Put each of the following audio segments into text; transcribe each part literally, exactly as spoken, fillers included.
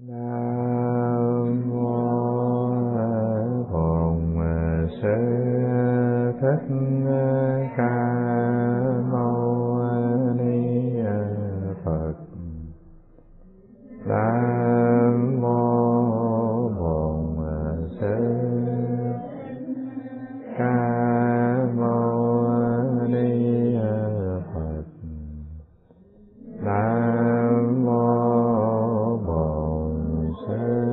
Nam mô Bổn Sư Thích Ca Mâu Ni Phật. Nam mô Bổn Sư Ca Mâu Ni Phật. Nam mô Bổn Sư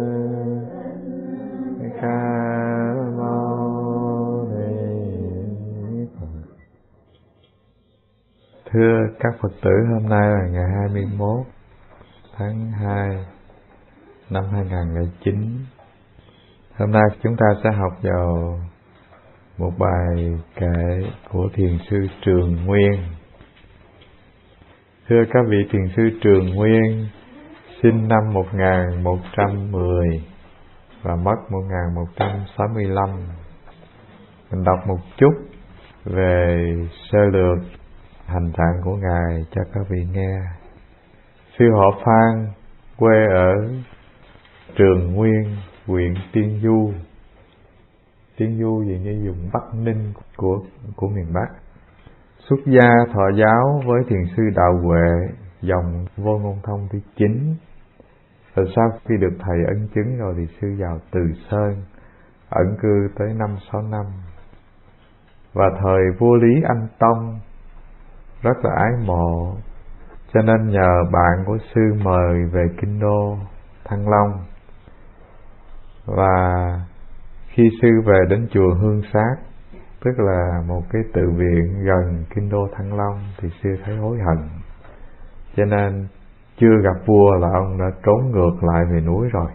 Ca Mâu Ni Phật. Thưa các Phật tử, hôm nay là ngày hai mươi mốt tháng hai năm hai nghìn không trăm lẻ chín. Hôm nay chúng ta sẽ học vào một bài kệ của Thiền sư Trường Nguyên. Thưa các vị, Thiền sư Trường Nguyên sinh năm một nghìn một trăm mười và mất một nghìn một trăm sáu mươi lăm. Mình đọc một chút về sơ lược hành trạng của Ngài cho các vị nghe. Sư họ Phan, quê ở Trường Nguyên, huyện Tiên Du. Tiên Du gì như vùng Bắc Ninh của của miền Bắc. Xuất gia thọ giáo với Thiền sư Đạo Huệ, dòng Vô Ngôn Thông thứ chín. Rồi sau khi được thầy ân chứng rồi thì sư vào Từ Sơn, ẩn cư tới năm sáu năm. Và thời vua Lý Anh Tông rất là ái mộ, cho nên nhờ bạn của sư mời về kinh đô Thăng Long. Và khi sư về đến chùa Hương Sát, tức là một cái tự viện gần kinh đô Thăng Long, thì sư thấy hối hận, cho nên chưa gặp vua là ông đã trốn ngược lại về núi rồi,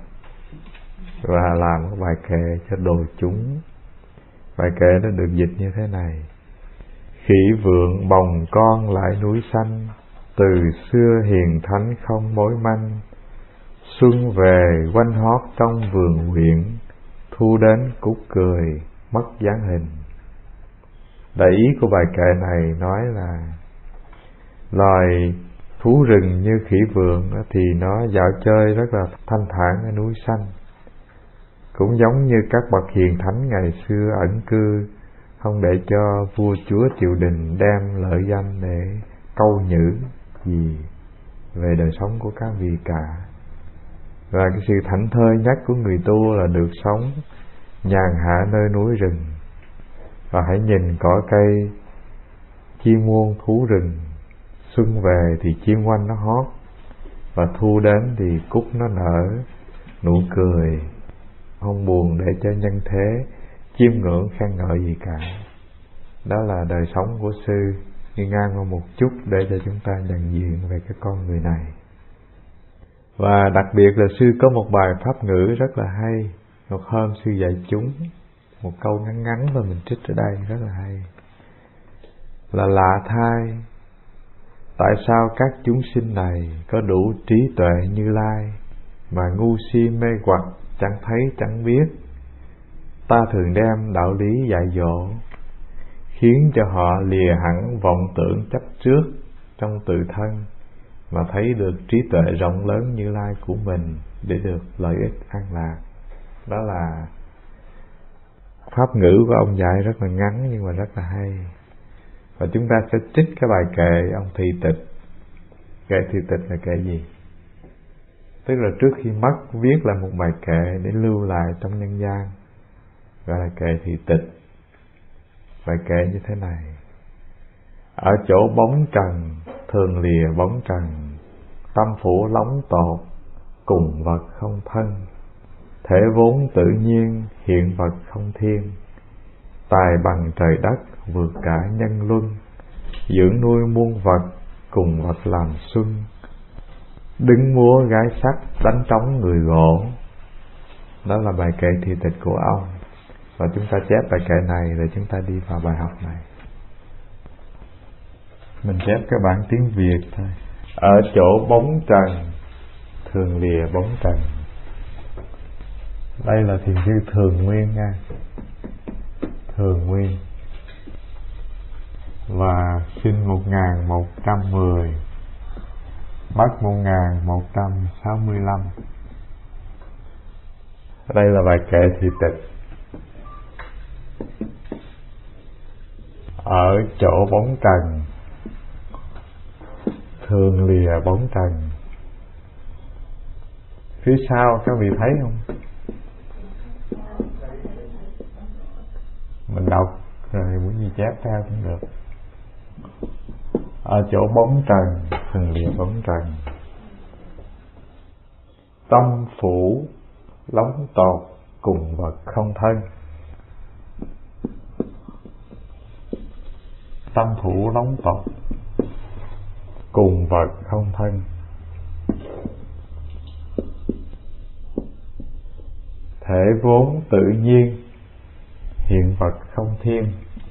và làm một bài kệ cho đồ chúng. Bài kệ nó được dịch như thế này: khỉ vượng bồng con lại núi xanh, từ xưa hiền thánh không mối manh. Xuân về quanh hót trong vườn huyện, thu đến cúc cười mất dáng hình. Đại ý của bài kệ này nói là loài thú rừng như khỉ vượng thì nó dạo chơi rất là thanh thản ở núi xanh, cũng giống như các bậc hiền thánh ngày xưa ẩn cư, không để cho vua chúa triều đình đem lợi danh để câu nhử gì về đời sống của các vị cả. Và cái sự thảnh thơi nhất của người tu là được sống nhàn hạ nơi núi rừng. Và hãy nhìn cỏ cây, chim muôn thú rừng. Xuân về thì chim quanh nó hót, và thu đến thì cúc nó nở nụ cười, không buồn để cho nhân thế chiêm ngưỡng khen ngợi gì cả. Đó là đời sống của sư, đi ngang qua một chút để cho chúng ta nhận diện về cái con người này. Và đặc biệt là sư có một bài pháp ngữ rất là hay. Một hôm sư dạy chúng một câu ngắn ngắn và mình trích ở đây rất là hay, là lạ thay, tại sao các chúng sinh này có đủ trí tuệ Như Lai mà ngu si mê hoặc chẳng thấy chẳng biết. Ta thường đem đạo lý dạy dỗ, khiến cho họ lìa hẳn vọng tưởng chấp trước trong tự thân, mà thấy được trí tuệ rộng lớn Như Lai của mình để được lợi ích an lạc. Đó là pháp ngữ của ông dạy rất là ngắn nhưng mà rất là hay. Và chúng ta sẽ trích cái bài kệ ông Thị Tịch. Kệ Thị Tịch là kệ gì? Tức là trước khi mất viết là một bài kệ để lưu lại trong nhân gian, gọi là kệ Thị Tịch. Bài kệ như thế này: ở chỗ bóng trần thường lìa bóng trần, tâm phủ lóng tột cùng vật không thân. Thể vốn tự nhiên hiện vật không thiên, tài bằng trời đất vượt cả nhân luân. Dưỡng nuôi muôn vật cùng vật làm xuân, đứng múa gái sắc đánh trống người gỗ. Đó là bài kệ Thị Tịch của ông. Và chúng ta chép bài kệ này để chúng ta đi vào bài học này. Mình chép cái bản tiếng Việt thôi. Ở chỗ bóng trần thường lìa bóng trần. Đây là Thiền sư Thường Nguyên nha. Thường Nguyên. Và sinh một nghìn một trăm mười, mất một nghìn một trăm sáu mươi lăm. Đây là bài kệ thị tịch. Ở chỗ bóng trần, thường lìa bóng trần. Phía sau các vị thấy không? Mình đọc rồi muốn gì chép theo cũng được. Ở chỗ bóng trần, thường lìa bóng trần. Tâm phủ lóng tột cùng vật không thân. Tâm phủ lóng tột cùng vật không thân. Thể vốn tự nhiên, hiện vật không thiên.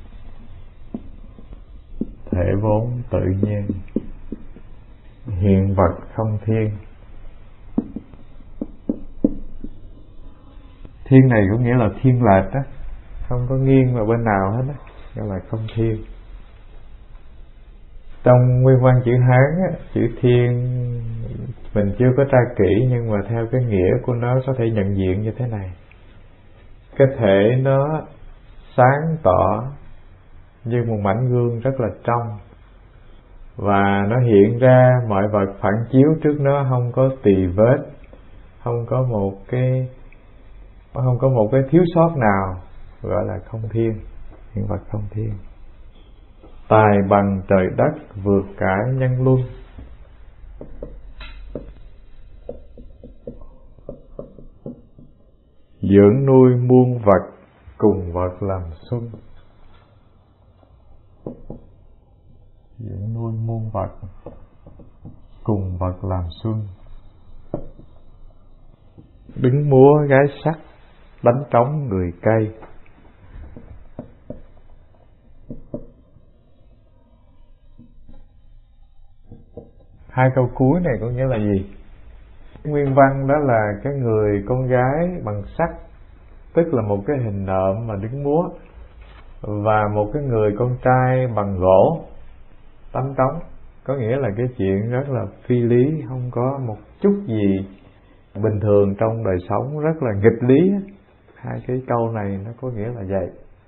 Thể vốn tự nhiên, hiện vật không thiên. Thiên này có nghĩa là thiên lệch đó, không có nghiêng vào bên nào hết á, gọi là không thiên. Trong nguyên văn chữ Hán á, chữ thiên mình chưa có tra kỹ, nhưng mà theo cái nghĩa của nó có thể nhận diện như thế này. Cái thể nó sáng tỏ như một mảnh gương rất là trong, và nó hiện ra mọi vật phản chiếu trước nó, không có tì vết, không có một cái không có một cái thiếu sót nào, gọi là không thiên, hiện vật không thiên. Tài bằng trời đất, vượt cải nhân luân. Dưỡng nuôi muôn vật, cùng vật làm xuân. Dưỡng nuôi muôn vật, cùng vật làm xuân. Đứng múa gái sắc, đánh trống người cây. Hai câu cuối này có nghĩa là gì? Nguyên văn đó là cái người con gái bằng sắt, tức là một cái hình nộm mà đứng múa, và một cái người con trai bằng gỗ đánh trống. Có nghĩa là cái chuyện rất là phi lý, không có một chút gì bình thường trong đời sống, rất là nghịch lý. Hai cái câu này nó có nghĩa là vậy.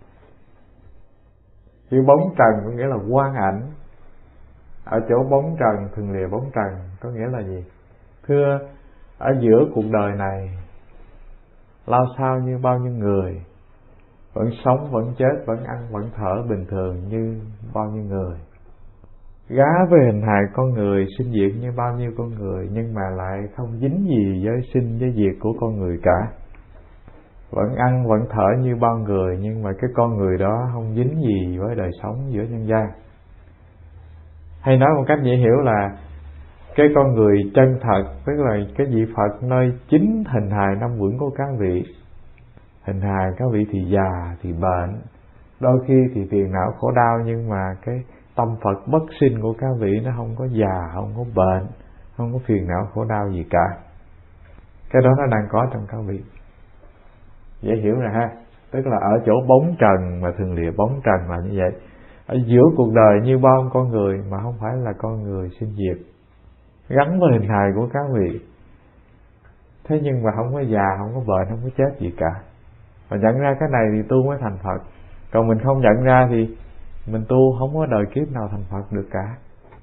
Chữ bóng trần có nghĩa là quang ảnh. Ở chỗ bóng trần, thường lìa bóng trần có nghĩa là gì? Thưa, ở giữa cuộc đời này lao sao như bao nhiêu người, vẫn sống, vẫn chết, vẫn ăn, vẫn thở bình thường như bao nhiêu người. Gá với hình hài con người, sinh diệt như bao nhiêu con người, nhưng mà lại không dính gì với sinh với diệt của con người cả. Vẫn ăn, vẫn thở như bao người, nhưng mà cái con người đó không dính gì với đời sống giữa nhân gian. Hay nói một cách dễ hiểu là cái con người chân thật, tức là cái vị Phật nơi chính hình hài năm uẩn của các vị. Hình hài các vị thì già, thì bệnh, đôi khi thì phiền não khổ đau, nhưng mà cái tâm Phật bất sinh của các vị nó không có già, không có bệnh, không có phiền não khổ đau gì cả. Cái đó nó đang có trong các vị. Dễ hiểu rồi ha. Tức là ở chỗ bóng trần mà thường lìa bóng trần là như vậy. Ở giữa cuộc đời như bao con người mà không phải là con người sinh diệt, gắn với hình hài của các vị. Thế nhưng mà không có già, không có bệnh, không có chết gì cả. Và nhận ra cái này thì tu mới thành Phật. Còn mình không nhận ra thì mình tu không có đời kiếp nào thành Phật được cả.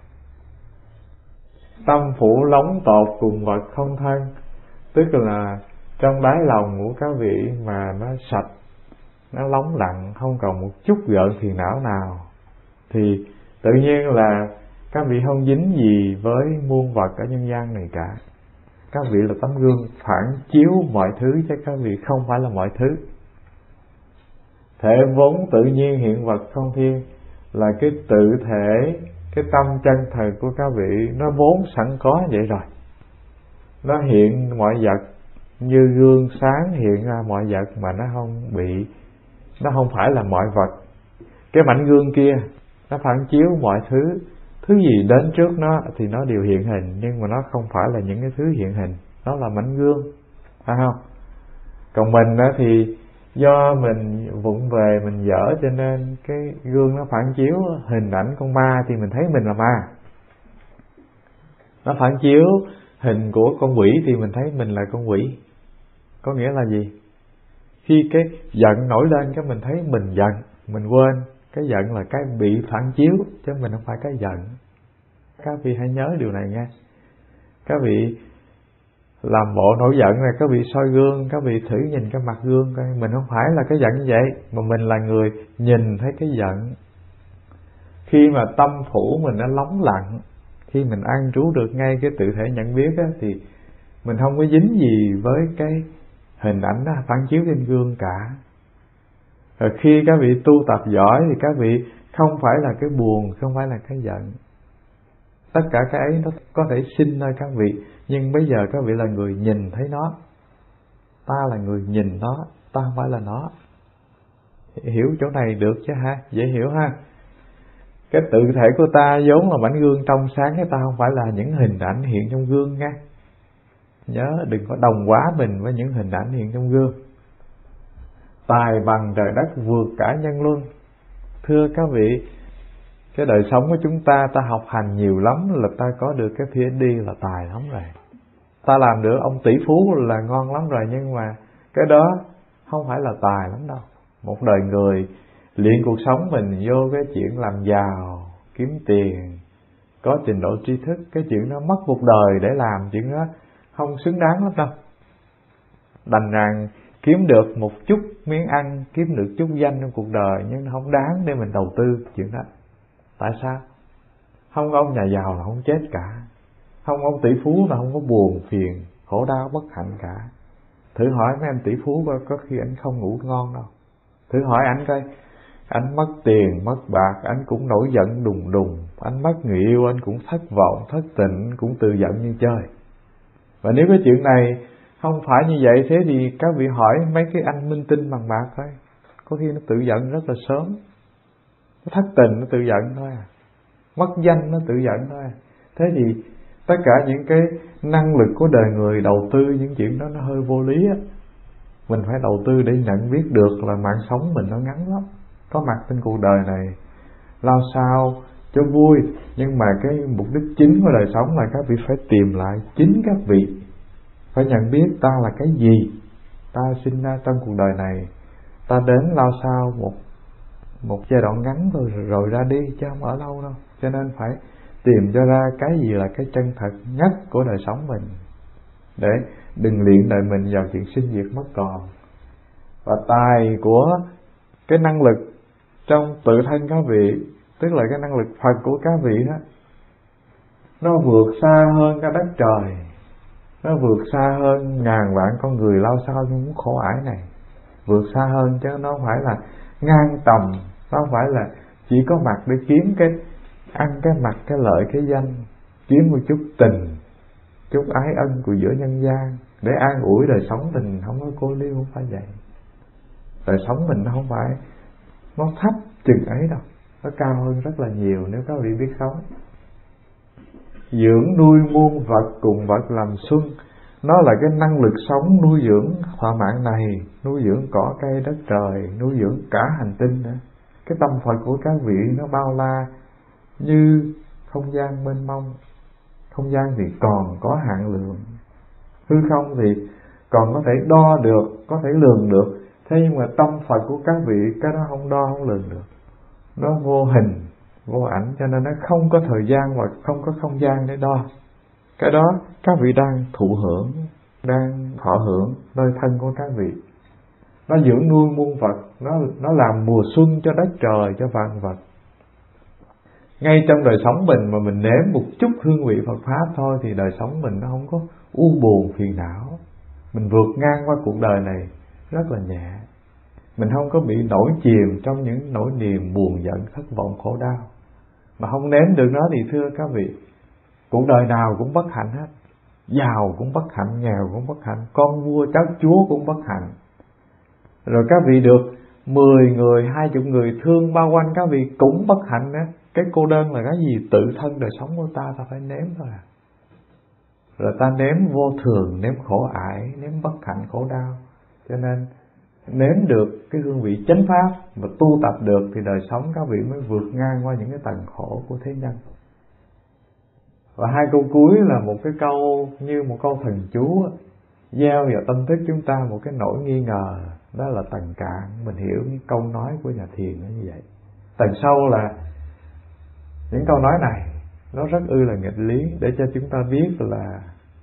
Tâm phủ lóng tột cùng vật không thân, tức là trong đáy lòng của các vị mà nó sạch, nó lóng lặng, không còn một chút gợn phiền não nào, thì tự nhiên là các vị không dính gì với muôn vật ở nhân gian này cả. Các vị là tấm gương phản chiếu mọi thứ, chứ các vị không phải là mọi thứ. Thể vốn tự nhiên, hiện vật không thiên, là cái tự thể, cái tâm chân thật của các vị nó vốn sẵn có vậy rồi. Nó hiện mọi vật như gương sáng hiện ra mọi vật, mà nó không bị, nó không phải là mọi vật. Cái mảnh gương kia nó phản chiếu mọi thứ, thứ gì đến trước nó thì nó đều hiện hình, nhưng mà nó không phải là những cái thứ hiện hình, nó là mảnh gương, phải không? Còn mình đó thì do mình vụng về, mình dở, cho nên cái gương nó phản chiếu hình ảnh con ma thì mình thấy mình là ma. Nó phản chiếu hình của con quỷ thì mình thấy mình là con quỷ. Có nghĩa là gì? Khi cái giận nổi lên cái mình thấy mình giận, mình quên cái giận là cái bị phản chiếu, chứ mình không phải cái giận. Các vị hãy nhớ điều này nha. Các vị làm bộ nổi giận này, các vị soi gương, các vị thử nhìn cái mặt gương coi, mình không phải là cái giận như vậy, mà mình là người nhìn thấy cái giận. Khi mà tâm phủ mình nó lắng lặng, khi mình an trú được ngay cái tự thể nhận biết á, thì mình không có dính gì với cái hình ảnh đó phản chiếu trên gương cả. Rồi khi các vị tu tập giỏi thì các vị không phải là cái buồn, không phải là cái giận. Tất cả cái ấy nó có thể sinh nơi các vị, nhưng bây giờ các vị là người nhìn thấy nó. Ta là người nhìn nó, ta không phải là nó. Hiểu chỗ này được chứ ha? Dễ hiểu ha? Cái tự thể của ta vốn là mảnh gương trong sáng, cái ta không phải là những hình ảnh hiện trong gương nha. Nhớ đừng có đồng hóa mình với những hình ảnh hiện trong gương. Tài bằng trời đất vượt cả nhân luân. Thưa các vị, cái đời sống của chúng ta, ta học hành nhiều lắm là ta có được cái pê hát đê là tài lắm rồi. Ta làm được ông tỷ phú là ngon lắm rồi, nhưng mà cái đó không phải là tài lắm đâu. Một đời người luyện cuộc sống mình vô cái chuyện làm giàu, kiếm tiền, có trình độ tri thức, cái chuyện đó mất một đời để làm, chuyện đó không xứng đáng lắm đâu. Đành rằng kiếm được một chút miếng ăn, kiếm được chút danh trong cuộc đời, nhưng không đáng để mình đầu tư chuyện đó. Tại sao? Không có ông nhà giàu là không chết cả, không có ông tỷ phú là không có buồn phiền, khổ đau bất hạnh cả. Thử hỏi mấy anh tỷ phú coi, có khi anh không ngủ ngon đâu. Thử hỏi anh coi, anh mất tiền, mất bạc, anh cũng nổi giận đùng đùng. Anh mất người yêu, anh cũng thất vọng, thất tình, cũng tự giận như chơi. Và nếu cái chuyện này không phải như vậy, thế thì các vị hỏi mấy cái anh minh tinh bằng bạc thôi, có khi nó tự giận rất là sớm. Nó thất tình nó tự giận thôi à, mất danh nó tự giận thôi à. Thế thì tất cả những cái năng lực của đời người đầu tư những chuyện đó nó hơi vô lý á. Mình phải đầu tư để nhận biết được là mạng sống mình nó ngắn lắm. Có mặt trên cuộc đời này lao sao cho vui, nhưng mà cái mục đích chính của đời sống là các vị phải tìm lại chính các vị. Phải nhận biết ta là cái gì. Ta sinh ra trong cuộc đời này, ta đến lao sao một một giai đoạn ngắn thôi rồi ra đi, chứ không ở lâu đâu. Cho nên phải tìm cho ra cái gì là cái chân thật nhất của đời sống mình, để đừng luyện đời mình vào chuyện sinh diệt mất còn. Và tài của cái năng lực trong tự thân các vị, tức là cái năng lực Phật của các vị đó, nó vượt xa hơn cái đất trời, nó vượt xa hơn ngàn vạn con người lao sao những khổ ải này, vượt xa hơn, chứ nó không phải là ngang tầm, nó không phải là chỉ có mặt để kiếm cái ăn cái mặt, cái lợi, cái danh, kiếm một chút tình, chút ái ân của giữa nhân gian để an ủi đời sống mình. Không có cô liêu, không phải vậy. Đời sống mình nó không phải nó thấp chừng ấy đâu, nó cao hơn rất là nhiều nếu các vị biết sống. Dưỡng nuôi muôn vật cùng vật làm xuân, nó là cái năng lực sống nuôi dưỡng thỏa mãn này, nuôi dưỡng cỏ cây đất trời, nuôi dưỡng cả hành tinh nữa. Cái tâm Phật của các vị nó bao la như không gian mênh mông. Không gian thì còn có hạn lượng, hư không thì còn có thể đo được, có thể lường được. Thế nhưng mà tâm Phật của các vị, cái đó không đo, không lường được. Nó vô hình, vô ảnh, cho nên nó không có thời gian và không có không gian để đo. Cái đó các vị đang thụ hưởng, đang thọ hưởng nơi thân của các vị. Nó dưỡng nuôi muôn vật, nó, nó làm mùa xuân cho đất trời, cho vạn vật. Ngay trong đời sống mình mà mình nếm một chút hương vị Phật Pháp thôi, thì đời sống mình nó không có u buồn phiền não. Mình vượt ngang qua cuộc đời này rất là nhẹ. Mình không có bị nổi chìm trong những nỗi niềm buồn giận, thất vọng, khổ đau. Mà không nếm được nó thì thưa các vị, cuộc đời nào cũng bất hạnh hết. Giàu cũng bất hạnh, nghèo cũng bất hạnh, con vua cháu chúa cũng bất hạnh. Rồi các vị được mười người, hai chục người thương bao quanh các vị cũng bất hạnh nữa. Cái cô đơn là cái gì? Tự thân đời sống của ta, ta phải nếm thôi à. Rồi ta nếm vô thường, nếm khổ ải, nếm bất hạnh khổ đau. Cho nên nếm được cái hương vị chánh pháp và tu tập được thì đời sống các vị mới vượt ngang qua những cái tầng khổ của thế nhân. Và hai câu cuối là một cái câu như một câu thần chú, gieo vào tâm thức chúng ta một cái nỗi nghi ngờ, đó là tầng cạn. Mình hiểu những câu nói của nhà thiền nó như vậy. Tầng sâu là những câu nói này nó rất ư là nghịch lý, để cho chúng ta biết là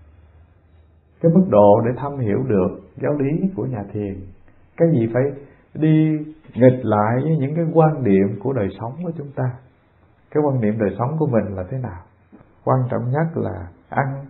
cái mức độ để thâm hiểu được giáo lý của nhà thiền. Cái gì phải đi nghịch lại với những cái quan điểm của đời sống của chúng ta. Cái quan niệm đời sống của mình là thế nào? Quan trọng nhất là ăn,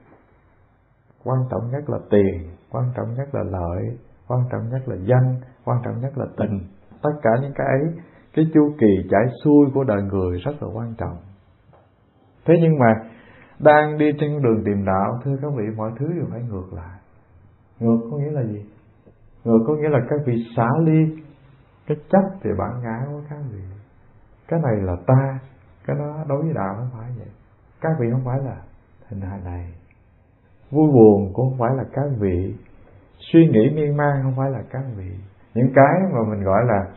quan trọng nhất là tiền, quan trọng nhất là lợi, quan trọng nhất là danh, quan trọng nhất là tình. Tất cả những cái ấy, cái chu kỳ chảy xuôi của đời người rất là quan trọng. Thế nhưng mà đang đi trên đường tìm đạo, thưa các vị, mọi thứ đều phải ngược lại. Ngược có nghĩa là gì? Ngược có nghĩa là các vị xả ly cái chấp về bản ngã của các vị. Cái này là ta, cái đó đối với đạo không phải vậy. Các vị không phải là hình hài này, vui buồn cũng không phải là các vị, suy nghĩ miên man không phải là các vị. Những cái mà mình gọi là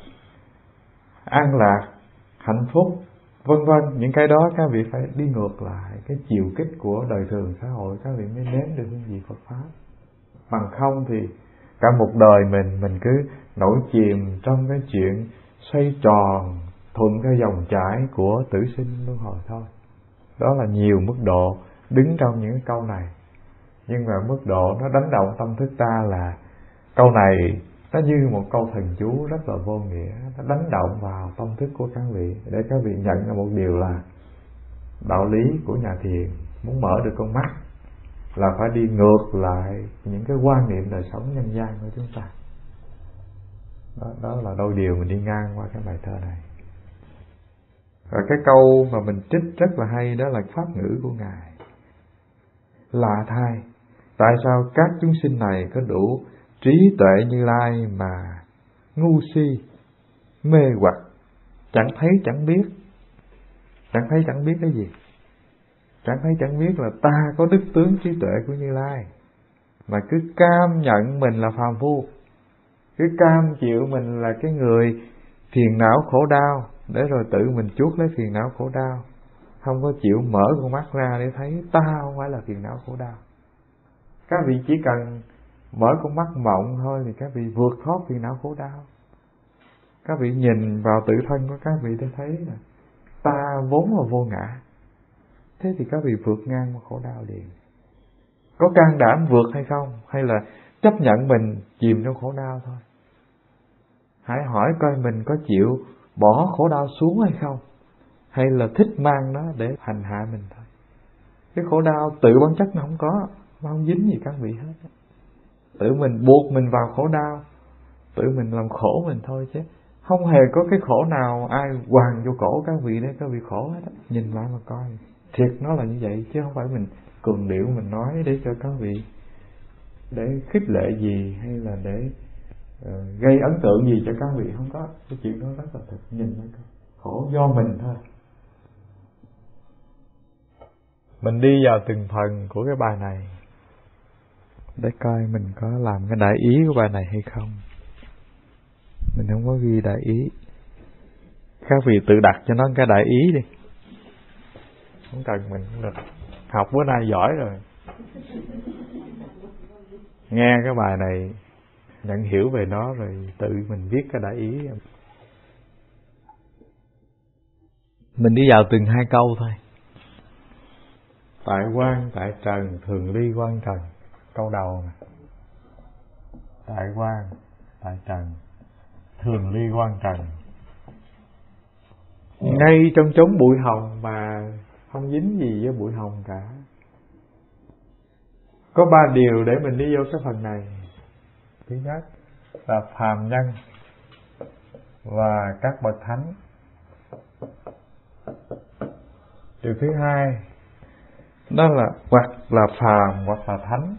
an lạc, hạnh phúc, vân vân, những cái đó các vị phải đi ngược lại cái chiều kích của đời thường xã hội, các vị mới nếm được hương vị Phật pháp. Bằng không thì cả một đời mình mình cứ nổi chìm trong cái chuyện xoay tròn thuận theo dòng chảy của tử sinh luân hồi thôi. Đó là nhiều mức độ đứng trong những câu này. Nhưng mà mức độ nó đánh động tâm thức ta là câu này nó như một câu thần chú rất là vô nghĩa. Nó đánh động vào tâm thức của các vị để các vị nhận ra một điều là đạo lý của nhà thiền muốn mở được con mắt là phải đi ngược lại những cái quan niệm đời sống nhân gian của chúng ta. Đó, đó là đôi điều mình đi ngang qua cái bài thơ này. Và cái câu mà mình trích rất là hay, đó là pháp ngữ của Ngài. Lạ thay, tại sao các chúng sinh này có đủ trí tuệ Như Lai mà ngu si, mê hoặc, chẳng thấy chẳng biết. Chẳng thấy chẳng biết cái gì? Chẳng thấy chẳng biết là ta có đức tướng trí tuệ của Như Lai, mà cứ cam nhận mình là phàm phu, cứ cam chịu mình là cái người phiền não khổ đau, để rồi tự mình chuốc lấy phiền não khổ đau, không có chịu mở con mắt ra để thấy ta không phải là phiền não khổ đau. Các vị chỉ cần mở con mắt mộng thôi thì các vị vượt thoát phiền não khổ đau. Các vị nhìn vào tự thân của các vị để thấy là ta vốn là vô ngã, thế thì các vị vượt ngang qua khổ đau liền. Có can đảm vượt hay không, hay là chấp nhận mình chìm trong khổ đau thôi? Hãy hỏi coi mình có chịu bỏ khổ đau xuống hay không, hay là thích mang nó để hành hạ mình thôi. Cái khổ đau tự bản chất nó không có, nó không dính gì các vị hết. Tự mình buộc mình vào khổ đau, tự mình làm khổ mình thôi, chứ không hề có cái khổ nào ai hoàn vô cổ các vị để các vị khổ hết. Nhìn lại mà coi, thiệt nó là như vậy, chứ không phải mình cường điệu mình nói để cho các vị để khích lệ gì, hay là để uh, gây ấn tượng gì cho các vị. Không có, cái chuyện đó rất là thật. Nhìn lại coi, khổ do mình thôi. Mình đi vào từng phần của cái bài này để coi mình có làm cái đại ý của bài này hay không. Mình không có ghi đại ý, các vị tự đặt cho nó cái đại ý đi, không cần mình cũng được. Học bữa nay giỏi rồi, nghe cái bài này nhận hiểu về nó rồi tự mình viết cái đại ý. Mình đi vào từng hai câu thôi. Tại quan tại trần thường ly quan trần. Câu đầu này. Tại quan tại trần thường ly quan trần. Ngay trong chốn bụi hồng mà không dính gì với bụi hồng cả. Có ba điều để mình đi vô cái phần này. Thứ nhất là phàm nhân và các bậc thánh. Điều thứ hai đó là hoặc là phàm hoặc là thánh.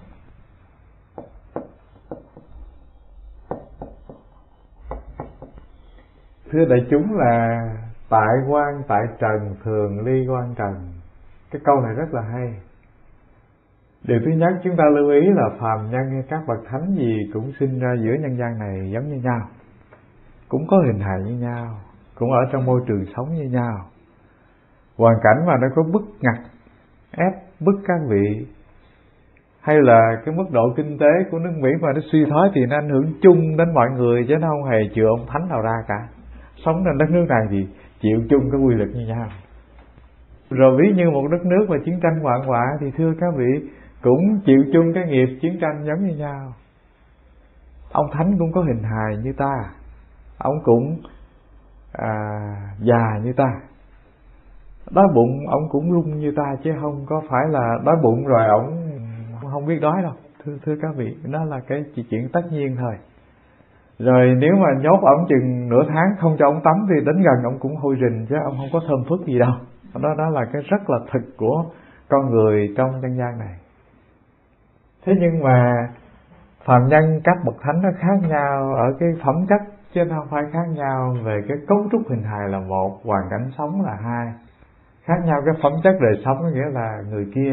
Thưa đại chúng là tại quan tại trần thường ly quan trần. Cái câu này rất là hay. Điều thứ nhất chúng ta lưu ý là phàm nhân hay các bậc thánh gì cũng sinh ra giữa nhân gian này giống như nhau, cũng có hình hài như nhau, cũng ở trong môi trường sống như nhau. Hoàn cảnh mà nó có bức ngặt, ép bức các vị hay là cái mức độ kinh tế của nước Mỹ mà nó suy thoái thì nó ảnh hưởng chung đến mọi người, chứ nó không hề chịu ông thánh nào ra cả. Sống trên đất nước này thì chịu chung cái quy luật như nhau. Rồi ví như một đất nước mà chiến tranh hoạn họa thì thưa các vị cũng chịu chung cái nghiệp chiến tranh giống như nhau. Ông thánh cũng có hình hài như ta, ông cũng à, già như ta, đói bụng ông cũng rung như ta, chứ không có phải là đói bụng rồi ông không biết đói đâu. Thưa thưa các vị, đó là cái chuyện tất nhiên thôi. Rồi nếu mà nhốt ông chừng nửa tháng không cho ông tắm thì đến gần ông cũng hôi rình, chứ ông không có thơm phức gì đâu. Đó đó là cái rất là thực của con người trong nhân gian này. Thế nhưng mà phàm nhân các bậc thánh nó khác nhau ở cái phẩm chất, chứ không phải khác nhau về cái cấu trúc hình hài là một, hoàn cảnh sống là hai. Khác nhau cái phẩm chất đời sống, có nghĩa là người kia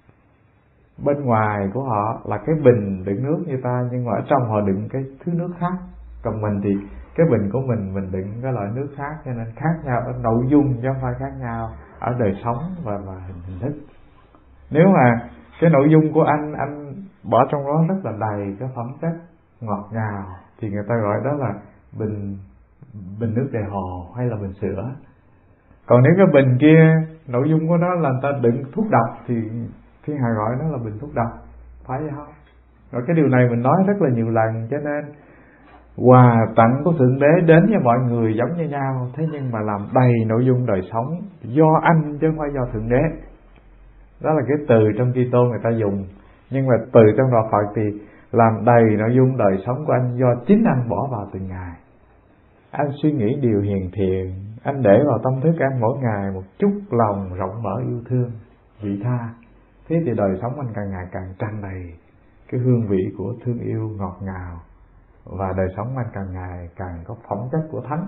bên ngoài của họ là cái bình đựng nước như ta, nhưng mà ở trong họ đựng cái thứ nước khác. Còn mình thì cái bình của mình mình đựng cái loại nước khác, cho nên khác nhau ở nội dung chứ không phải khác nhau ở đời sống và, và hình, hình thức. Nếu mà cái nội dung của anh anh bỏ trong đó rất là đầy cái phẩm chất ngọt ngào thì người ta gọi đó là bình bình nước đầy hồ hay là bình sữa. Còn nếu cái bình kia nội dung của nó là người ta đựng thuốc độc thì thiên hạ gọi nó là bình thuốc độc, phải vậy không? Rồi cái điều này mình nói rất là nhiều lần, cho nên quà tặng của Thượng Đế đến với mọi người giống như nhau, thế nhưng mà làm đầy nội dung đời sống do anh chứ không phải do Thượng Đế. Đó là cái từ trong Kitô người ta dùng, nhưng mà từ trong đạo Phật thì làm đầy nội dung đời sống của anh do chính anh bỏ vào từng ngày. Anh suy nghĩ điều hiền thiện, anh để vào tâm thức anh mỗi ngày một chút lòng rộng mở yêu thương, vị tha. Thế thì đời sống anh càng ngày càng tràn đầy cái hương vị của thương yêu ngọt ngào, và đời sống anh càng ngày càng có phẩm chất của thánh.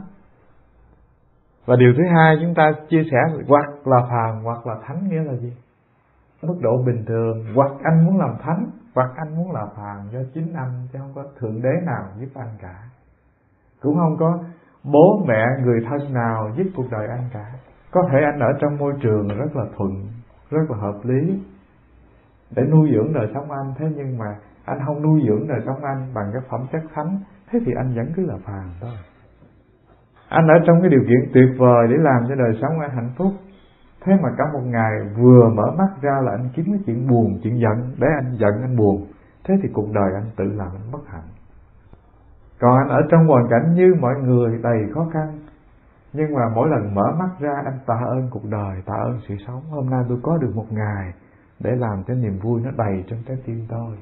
Và điều thứ hai chúng ta chia sẻ, hoặc là phàm hoặc là thánh nghĩa là gì? Mức độ bình thường, hoặc anh muốn làm thánh, hoặc anh muốn làm phàm do chính anh, chứ không có Thượng Đế nào giúp anh cả. Cũng không có bố mẹ người thân nào giúp cuộc đời anh cả. Có thể anh ở trong môi trường rất là thuận, rất là hợp lý để nuôi dưỡng đời sống anh, thế nhưng mà anh không nuôi dưỡng đời sống anh bằng cái phẩm chất thánh, thế thì anh vẫn cứ là phàm thôi. Anh ở trong cái điều kiện tuyệt vời để làm cho đời sống anh hạnh phúc, thế mà cả một ngày vừa mở mắt ra là anh kiếm cái chuyện buồn, chuyện giận để anh giận, anh buồn, thế thì cuộc đời anh tự làm anh bất hạnh. Còn anh ở trong hoàn cảnh như mọi người đầy khó khăn, nhưng mà mỗi lần mở mắt ra anh tạ ơn cuộc đời, tạ ơn sự sống. Hôm nay tôi có được một ngày để làm cho niềm vui nó đầy trong trái tim tôi.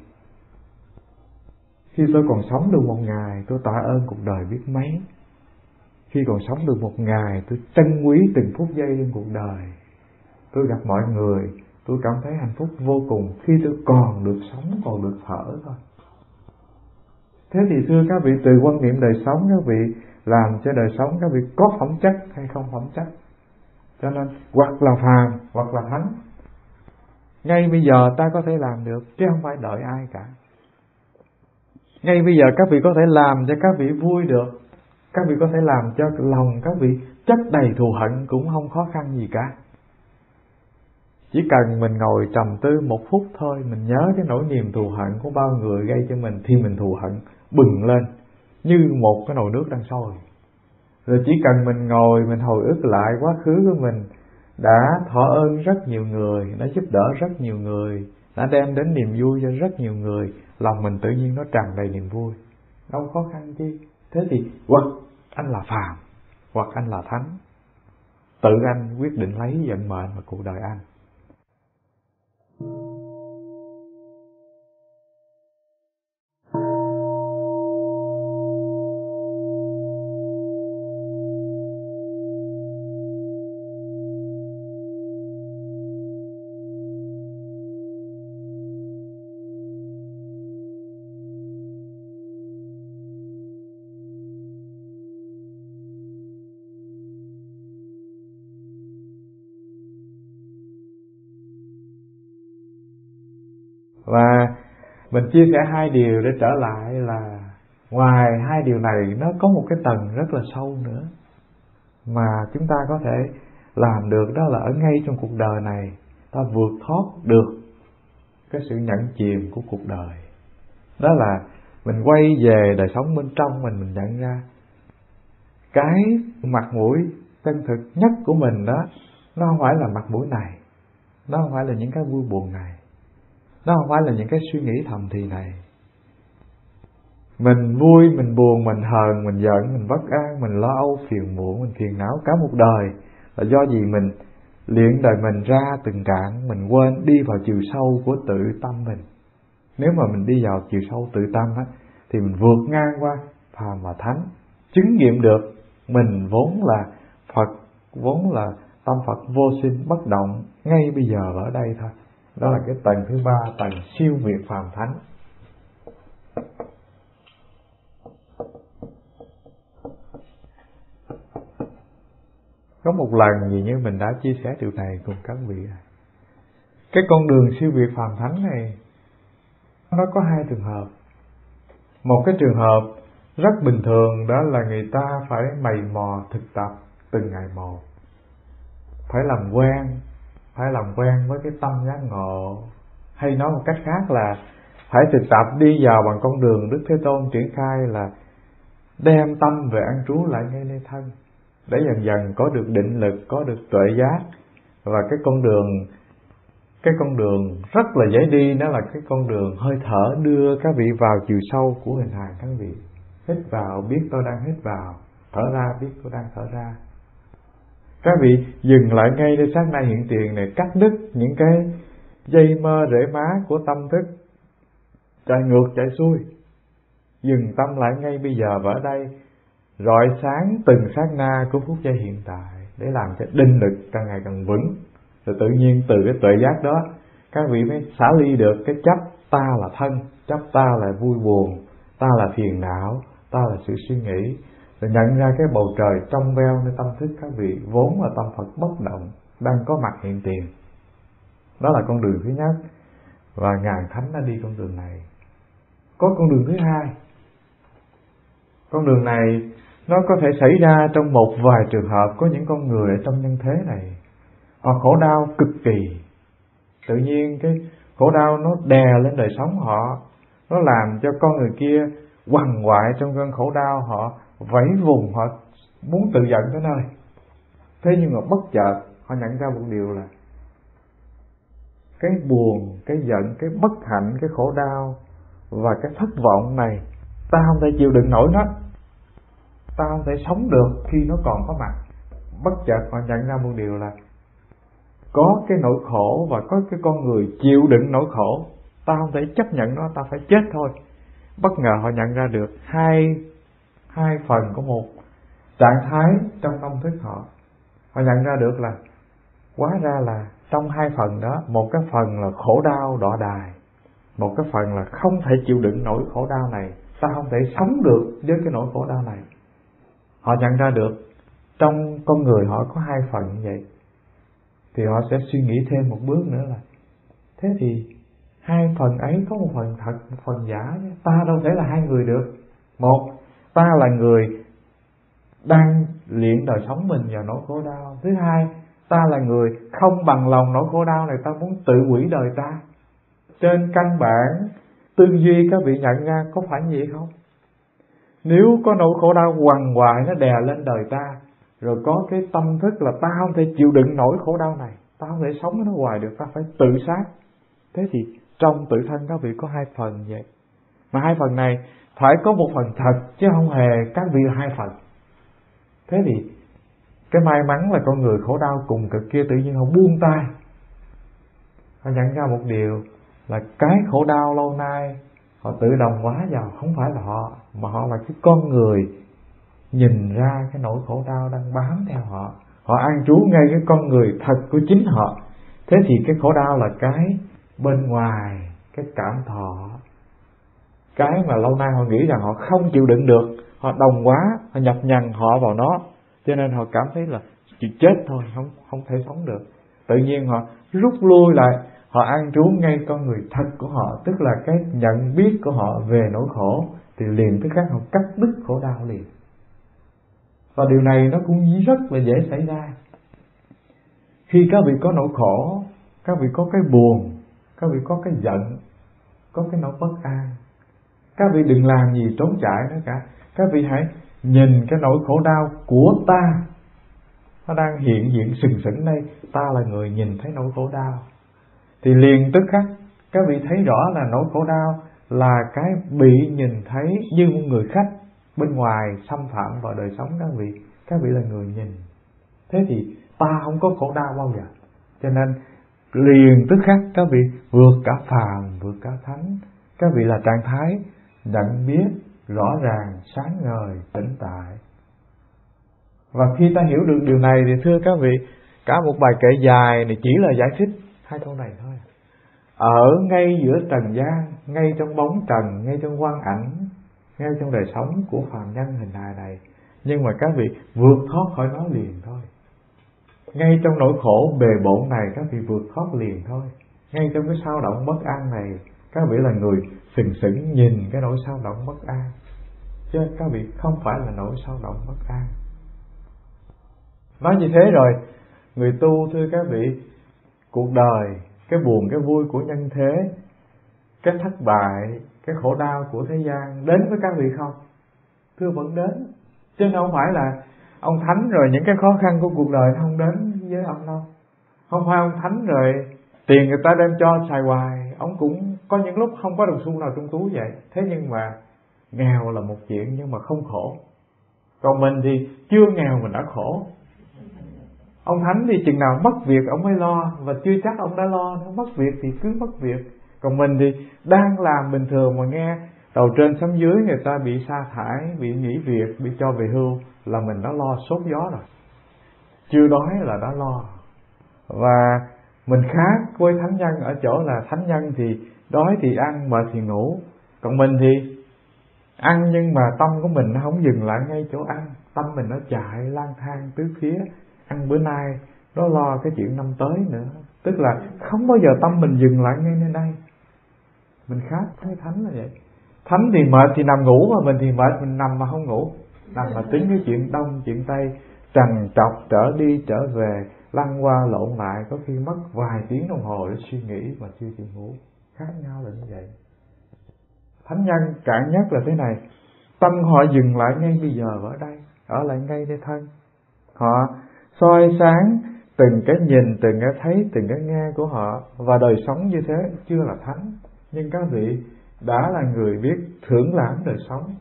Khi tôi còn sống được một ngày, tôi tạ ơn cuộc đời biết mấy. Khi còn sống được một ngày, tôi trân quý từng phút giây trong cuộc đời. Tôi gặp mọi người, tôi cảm thấy hạnh phúc vô cùng khi tôi còn được sống, còn được thở thôi. Thế thì thưa các vị, từ quan niệm đời sống, các vị làm cho đời sống các vị có phẩm chất hay không phẩm chất. Cho nên hoặc là phàm hoặc là thánh. Ngay bây giờ ta có thể làm được, chứ không phải đợi ai cả. Ngay bây giờ các vị có thể làm cho các vị vui được, các vị có thể làm cho lòng các vị chất đầy thù hận cũng không khó khăn gì cả. Chỉ cần mình ngồi trầm tư một phút thôi, mình nhớ cái nỗi niềm thù hận của bao người gây cho mình, thì mình thù hận bừng lên như một cái nồi nước đang sôi. Rồi chỉ cần mình ngồi mình hồi ức lại quá khứ của mình đã thọ ơn rất nhiều người, đã giúp đỡ rất nhiều người, đã đem đến niềm vui cho rất nhiều người, lòng mình tự nhiên nó tràn đầy niềm vui, đâu khó khăn chi. Thế thì hoặc anh là phàm hoặc anh là thánh, tự anh quyết định lấy vận mệnh và cuộc đời anh. Và mình chia sẻ hai điều để trở lại là ngoài hai điều này nó có một cái tầng rất là sâu nữa mà chúng ta có thể làm được, đó là ở ngay trong cuộc đời này ta vượt thoát được cái sự nhận chìm của cuộc đời. Đó là mình quay về đời sống bên trong mình, mình nhận ra cái mặt mũi chân thực nhất của mình đó, nó không phải là mặt mũi này, nó không phải là những cái vui buồn này, nó không phải là những cái suy nghĩ thầm thì này. Mình vui, mình buồn, mình hờn, mình giận, mình bất an, mình lo âu, phiền muộn, mình phiền não cả một đời là do gì? Mình luyện đời mình ra từng trạng, mình quên đi vào chiều sâu của tự tâm mình. Nếu mà mình đi vào chiều sâu tự tâm á, thì mình vượt ngang qua phàm và thánh, chứng nghiệm được mình vốn là Phật, vốn là tâm Phật vô sinh bất động ngay bây giờ ở đây thôi. Đó là cái tầng thứ ba, tầng siêu việt phàm thánh. Có một lần gì như mình đã chia sẻ điều này cùng các vị. Cái con đường siêu việt phàm thánh này nó có hai trường hợp. Một cái trường hợp rất bình thường, đó là người ta phải mày mò thực tập từng ngày một, phải làm quen, phải làm quen với cái tâm giác ngộ, hay nói một cách khác là phải thực tập đi vào bằng con đường Đức Thế Tôn triển khai, là đem tâm về an trú lại ngay nơi thân, để dần dần có được định lực, có được tuệ giác. Và cái con đường cái con đường rất là dễ đi, đó là cái con đường hơi thở đưa các vị vào chiều sâu của hình hài các vị. Hít vào biết tôi đang hít vào, thở ra biết tôi đang thở ra. Các vị dừng lại ngay nơi sát na hiện tiền này, cắt đứt những cái dây mơ rễ má của tâm thức chạy ngược chạy xuôi. Dừng tâm lại ngay bây giờ và ở đây, rọi sáng từng sát na của phút giây hiện tại, để làm cho định lực càng ngày càng vững. Rồi tự nhiên từ cái tuệ giác đó, các vị mới xả ly được cái chấp ta là thân, chấp ta là vui buồn, ta là phiền não, ta là sự suy nghĩ. Rồi nhận ra cái bầu trời trong veo nơi tâm thức các vị vốn là tâm Phật bất động, đang có mặt hiện tiền. Đó là con đường thứ nhất, và ngàn thánh đã đi con đường này. Có con đường thứ hai. Con đường này nó có thể xảy ra trong một vài trường hợp. Có những con người ở trong nhân thế này họ khổ đau cực kỳ, tự nhiên cái khổ đau nó đè lên đời sống họ, nó làm cho con người kia quằn quại trong cơn khổ đau, họ vẫy vùng, họ muốn tự giận tới nơi. Thế nhưng mà bất chợt họ nhận ra một điều là cái buồn, cái giận, cái bất hạnh, cái khổ đau và cái thất vọng này, ta không thể chịu đựng nổi nó, ta không thể sống được khi nó còn có mặt. Bất chợt họ nhận ra một điều là có cái nỗi khổ và có cái con người chịu đựng nỗi khổ, ta không thể chấp nhận nó, ta phải chết thôi. Bất ngờ họ nhận ra được hai hai phần của một trạng thái trong tâm thức họ. Họ nhận ra được là hóa ra là trong hai phần đó, một cái phần là khổ đau đọa đài, một cái phần là không thể chịu đựng nỗi khổ đau này, ta không thể sống được với cái nỗi khổ đau này. Họ nhận ra được trong con người họ có hai phần như vậy, thì họ sẽ suy nghĩ thêm một bước nữa là thế thì hai phần ấy có một phần thật, một phần giả. Ta đâu thể là hai người được. Một, ta là người đang luyện đời sống mình vào nỗi khổ đau. Thứ hai, ta là người không bằng lòng nỗi khổ đau này, ta muốn tự hủy đời ta. Trên căn bản tư duy các vị nhận ra có phải như vậy không? Nếu có nỗi khổ đau quằn quại nó đè lên đời ta, rồi có cái tâm thức là ta không thể chịu đựng nỗi khổ đau này, ta không thể sống với nó hoài được, ta phải tự sát. Thế thì trong tự thân các vị có hai phần vậy, mà hai phần này phải có một phần thật, chứ không hề các vị là hai phần. Thế thì cái may mắn là con người khổ đau cùng cực kia tự nhiên họ buông tay, họ nhận ra một điều là cái khổ đau lâu nay họ tự đồng hóa vào không phải là họ, mà họ là cái con người nhìn ra cái nỗi khổ đau đang bám theo họ, họ an trú ngay cái con người thật của chính họ. Thế thì cái khổ đau là cái bên ngoài, cái cảm thọ, cái mà lâu nay họ nghĩ rằng họ không chịu đựng được, họ đồng hóa, họ nhập nhằng họ vào nó, cho nên họ cảm thấy là chỉ chết thôi, không không thể sống được. Tự nhiên họ rút lui lại, họ an trú ngay con người thật của họ, tức là cái nhận biết của họ về nỗi khổ, thì liền tức khắc họ cắt đứt khổ đau liền. Và điều này nó cũng rất là dễ xảy ra. Khi các vị có nỗi khổ, các vị có cái buồn, các vị có cái giận, có cái nỗi bất an. Các vị đừng làm gì trốn chạy nữa cả. Các vị hãy nhìn cái nỗi khổ đau của ta, nó đang hiện diện sừng sững đây. Ta là người nhìn thấy nỗi khổ đau, thì liền tức khắc các vị thấy rõ là nỗi khổ đau là cái bị nhìn thấy như một người khách bên ngoài xâm phạm vào đời sống các vị. Các vị là người nhìn. Thế thì ta không có khổ đau bao giờ. Cho nên liền tức khắc các vị vượt cả phàm, vượt cả thánh. Các vị là trạng thái nhận biết rõ ràng, sáng ngời, tĩnh tại. Và khi ta hiểu được điều này thì thưa các vị, cả một bài kệ dài này chỉ là giải thích hai câu này thôi. Ở ngay giữa trần gian, ngay trong bóng trần, ngay trong quang ảnh, ngay trong đời sống của phàm nhân hình hài này, nhưng mà các vị vượt thoát khỏi nó liền thôi. Ngay trong nỗi khổ bề bộn này các vị vượt thoát liền thôi. Ngay trong cái sao động bất an này, các vị là người sừng sững nhìn cái nỗi sao động bất an, chứ các vị không phải là nỗi sao động bất an. Nói như thế rồi, người tu thưa các vị, cuộc đời, cái buồn cái vui của nhân thế, cái thất bại, cái khổ đau của thế gian đến với các vị không? Thưa vẫn đến. Chứ không phải là ông thánh rồi những cái khó khăn của cuộc đời nó không đến với ông đâu. Không phải ông thánh rồi tiền người ta đem cho xài hoài, ông cũng có những lúc không có đồng xu nào trong túi vậy. Thế nhưng mà nghèo là một chuyện nhưng mà không khổ. Còn mình thì chưa nghèo mình đã khổ. Ông thánh thì chừng nào mất việc ông mới lo, và chưa chắc ông đã lo. Nó mất việc thì cứ mất việc. Còn mình thì đang làm bình thường mà nghe đầu trên sấm dưới người ta bị sa thải, bị nghỉ việc, bị cho về hưu là mình đã lo sốt gió rồi. Chưa đói là đã lo. Và mình khác với thánh nhân ở chỗ là thánh nhân thì đói thì ăn, mệt thì ngủ. Còn mình thì ăn nhưng mà tâm của mình nó không dừng lại ngay chỗ ăn. Tâm mình nó chạy lang thang tứ phía. Ăn bữa nay, đó lo cái chuyện năm tới nữa. Tức là không bao giờ tâm mình dừng lại ngay nơi đây. Mình khác với thánh là vậy. Thánh thì mệt thì nằm ngủ, mà mình thì mệt mình nằm mà không ngủ. Nằm mà tính cái chuyện đông, chuyện tây, trằn trọc trở đi trở về, lăn qua lộn lại, có khi mất vài tiếng đồng hồ để suy nghĩ mà chưa chịu ngủ. Khác nhau là như vậy. Thánh nhân cạn nhất là thế này, tâm họ dừng lại ngay bây giờ ở đây, ở lại ngay nơi thân. Họ soi sáng từng cái nhìn, từng cái thấy, từng cái nghe của họ, và đời sống như thế chưa là thánh. Nhưng các vị đã là người biết thưởng lãm đời sống.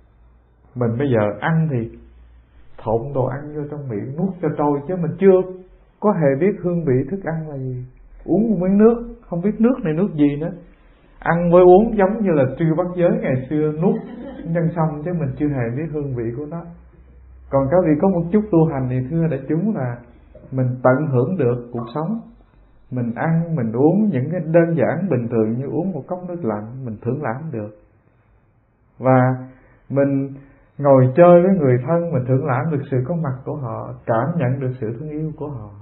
Mình bây giờ ăn thì trộn đồ ăn vô trong miệng nuốt cho trôi, chứ mình chưa có hề biết hương vị thức ăn là gì. Uống một miếng nước không biết nước này nước gì nữa. Ăn với uống giống như là Trư Bắt Giới ngày xưa nuốt nhân sâm, chứ mình chưa hề biết hương vị của nó. Còn các vị có một chút tu hành thì thưa đại chúng là mình tận hưởng được cuộc sống. Mình ăn, mình uống những cái đơn giản bình thường như uống một cốc nước lạnh, mình thưởng lãm được. Và mình ngồi chơi với người thân, mình thưởng lãm được sự có mặt của họ, cảm nhận được sự thương yêu của họ.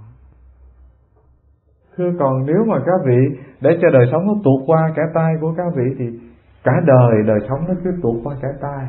Thưa còn nếu mà các vị để cho đời sống nó tuột qua cả tay của các vị thì cả đời đời sống nó cứ tuột qua cả tay.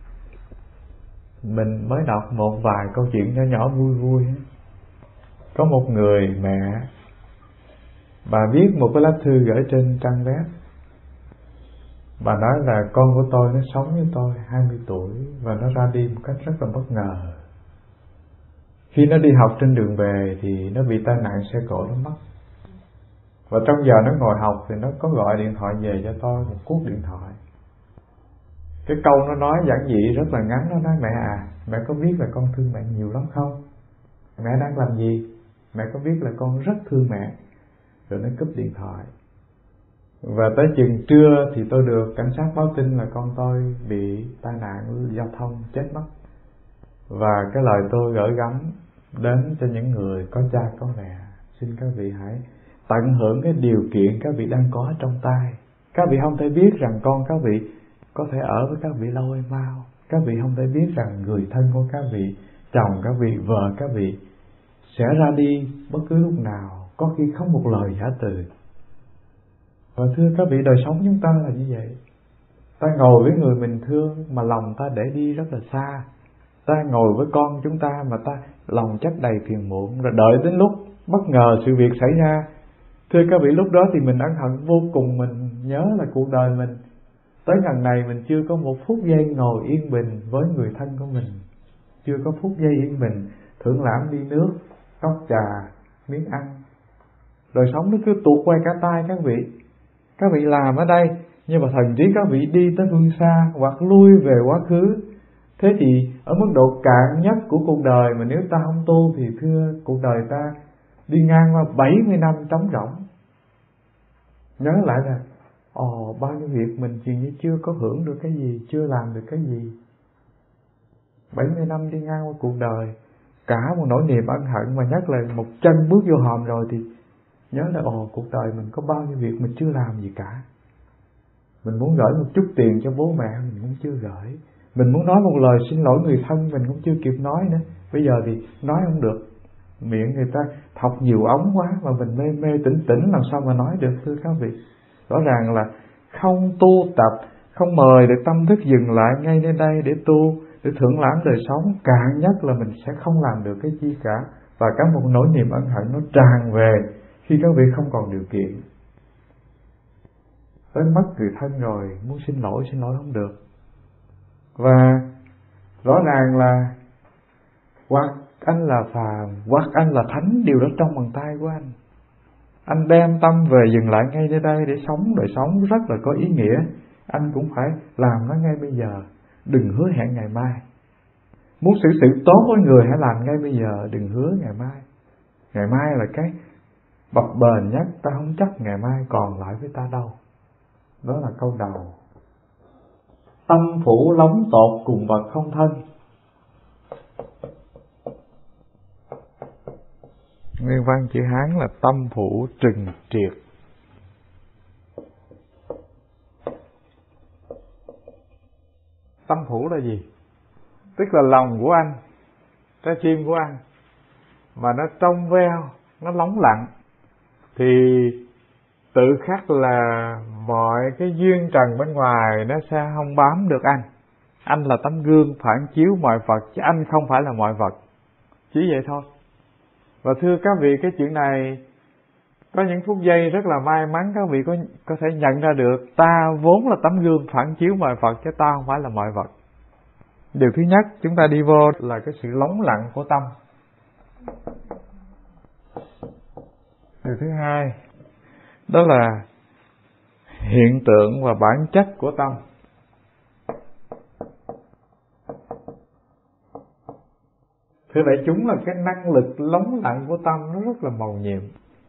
Mình mới đọc một vài câu chuyện nhỏ nhỏ vui vui. Có một người mẹ, bà viết một cái lá thư gửi trên trang web. Bà nói là con của tôi nó sống với tôi hai mươi tuổi và nó ra đi một cách rất là bất ngờ. Khi nó đi học trên đường về thì nó bị tai nạn xe cộ nó mất. Và trong giờ nó ngồi học thì nó có gọi điện thoại về cho tôi một cuộc điện thoại. Cái câu nó nói giản dị rất là ngắn. Nó nói mẹ à, mẹ có biết là con thương mẹ nhiều lắm không? Mẹ đang làm gì? Mẹ có biết là con rất thương mẹ. Rồi nó cúp điện thoại. Và tới chừng trưa thì tôi được cảnh sát báo tin là con tôi bị tai nạn giao thông chết mất. Và cái lời tôi gửi gắm đến cho những người có cha có mẹ, xin các vị hãy tận hưởng cái điều kiện các vị đang có trong tay. Các vị không thể biết rằng con các vị có thể ở với các vị lâu hay mau. Các vị không thể biết rằng người thân của các vị, chồng các vị, vợ các vị sẽ ra đi bất cứ lúc nào, có khi không một lời giả từ. Và thưa các vị, đời sống chúng ta là như vậy. Ta ngồi với người mình thương mà lòng ta để đi rất là xa. Ta ngồi với con chúng ta mà ta lòng chất đầy phiền muộn, rồi đợi đến lúc bất ngờ sự việc xảy ra Thưa các vị, lúc đó thì mình ân hận vô cùng. Mình nhớ là cuộc đời mình tới gần này mình chưa có một phút giây ngồi yên bình với người thân của mình, chưa có phút giây yên bình thưởng lãm ly nước, cốc trà, miếng ăn. Đời sống nó cứ tuột quay cả tay các vị. Các vị làm ở đây, nhưng mà thần trí các vị đi tới phương xa hoặc lui về quá khứ. Thế thì ở mức độ cạn nhất của cuộc đời mà nếu ta không tu thì thưa cuộc đời ta đi ngang qua bảy mươi năm trống rỗng. Nhớ lại là ồ bao nhiêu việc mình dường như chưa có hưởng được cái gì, chưa làm được cái gì. bảy mươi năm đi ngang qua cuộc đời, cả một nỗi niềm ân hận, mà nhất là một chân bước vô hòm rồi thì nhớ là ồ cuộc đời mình có bao nhiêu việc mình chưa làm gì cả. Mình muốn gửi một chút tiền cho bố mẹ mình cũng chưa gửi, mình muốn nói một lời xin lỗi người thân mình cũng chưa kịp nói nữa. Bây giờ thì nói không được, miệng người ta thọc nhiều ống quá mà mình mê mê tỉnh tỉnh làm sao mà nói được thưa các vị. Rõ ràng là không tu tập, không mời được tâm thức dừng lại ngay nơi đây để tu, để thưởng lãm đời sống, cạn nhất là mình sẽ không làm được cái chi cả. Và cả một nỗi niềm ân hận nó tràn về khi các vị không còn điều kiện. Tới mất người thân rồi muốn xin lỗi, xin lỗi không được. Và rõ ràng là hoặc anh là phàm, hoặc anh là thánh, điều đó trong bàn tay của anh. Anh đem tâm về dừng lại ngay nơi đây để sống đời sống rất là có ý nghĩa. Anh cũng phải làm nó ngay bây giờ, đừng hứa hẹn ngày mai. Muốn xử sự tốt với người hãy làm ngay bây giờ, đừng hứa ngày mai. Ngày mai là cái bập bềnh nhất, ta không chắc ngày mai còn lại với ta đâu. Đó là câu đầu. Tâm phủ lóng tột cùng vật không thân. Nguyên văn chữ Hán là tâm phủ trừng triệt. Tâm phủ là gì? Tức là lòng của anh, trái tim của anh mà nó trong veo, nó lóng lặng thì tự khắc là mọi cái duyên trần bên ngoài nó sẽ không bám được anh. Anh là tấm gương phản chiếu mọi vật, chứ anh không phải là mọi vật. Chỉ vậy thôi. Và thưa các vị, cái chuyện này có những phút giây rất là may mắn các vị có có thể nhận ra được. Ta vốn là tấm gương phản chiếu mọi vật, chứ ta không phải là mọi vật. Điều thứ nhất chúng ta đi vô là cái sự lóng lặng của tâm. Điều thứ hai đó là hiện tượng và bản chất của tâm. Thưa đại chúng, là cái năng lực lóng lặng của tâm nó rất là màu nhiệm.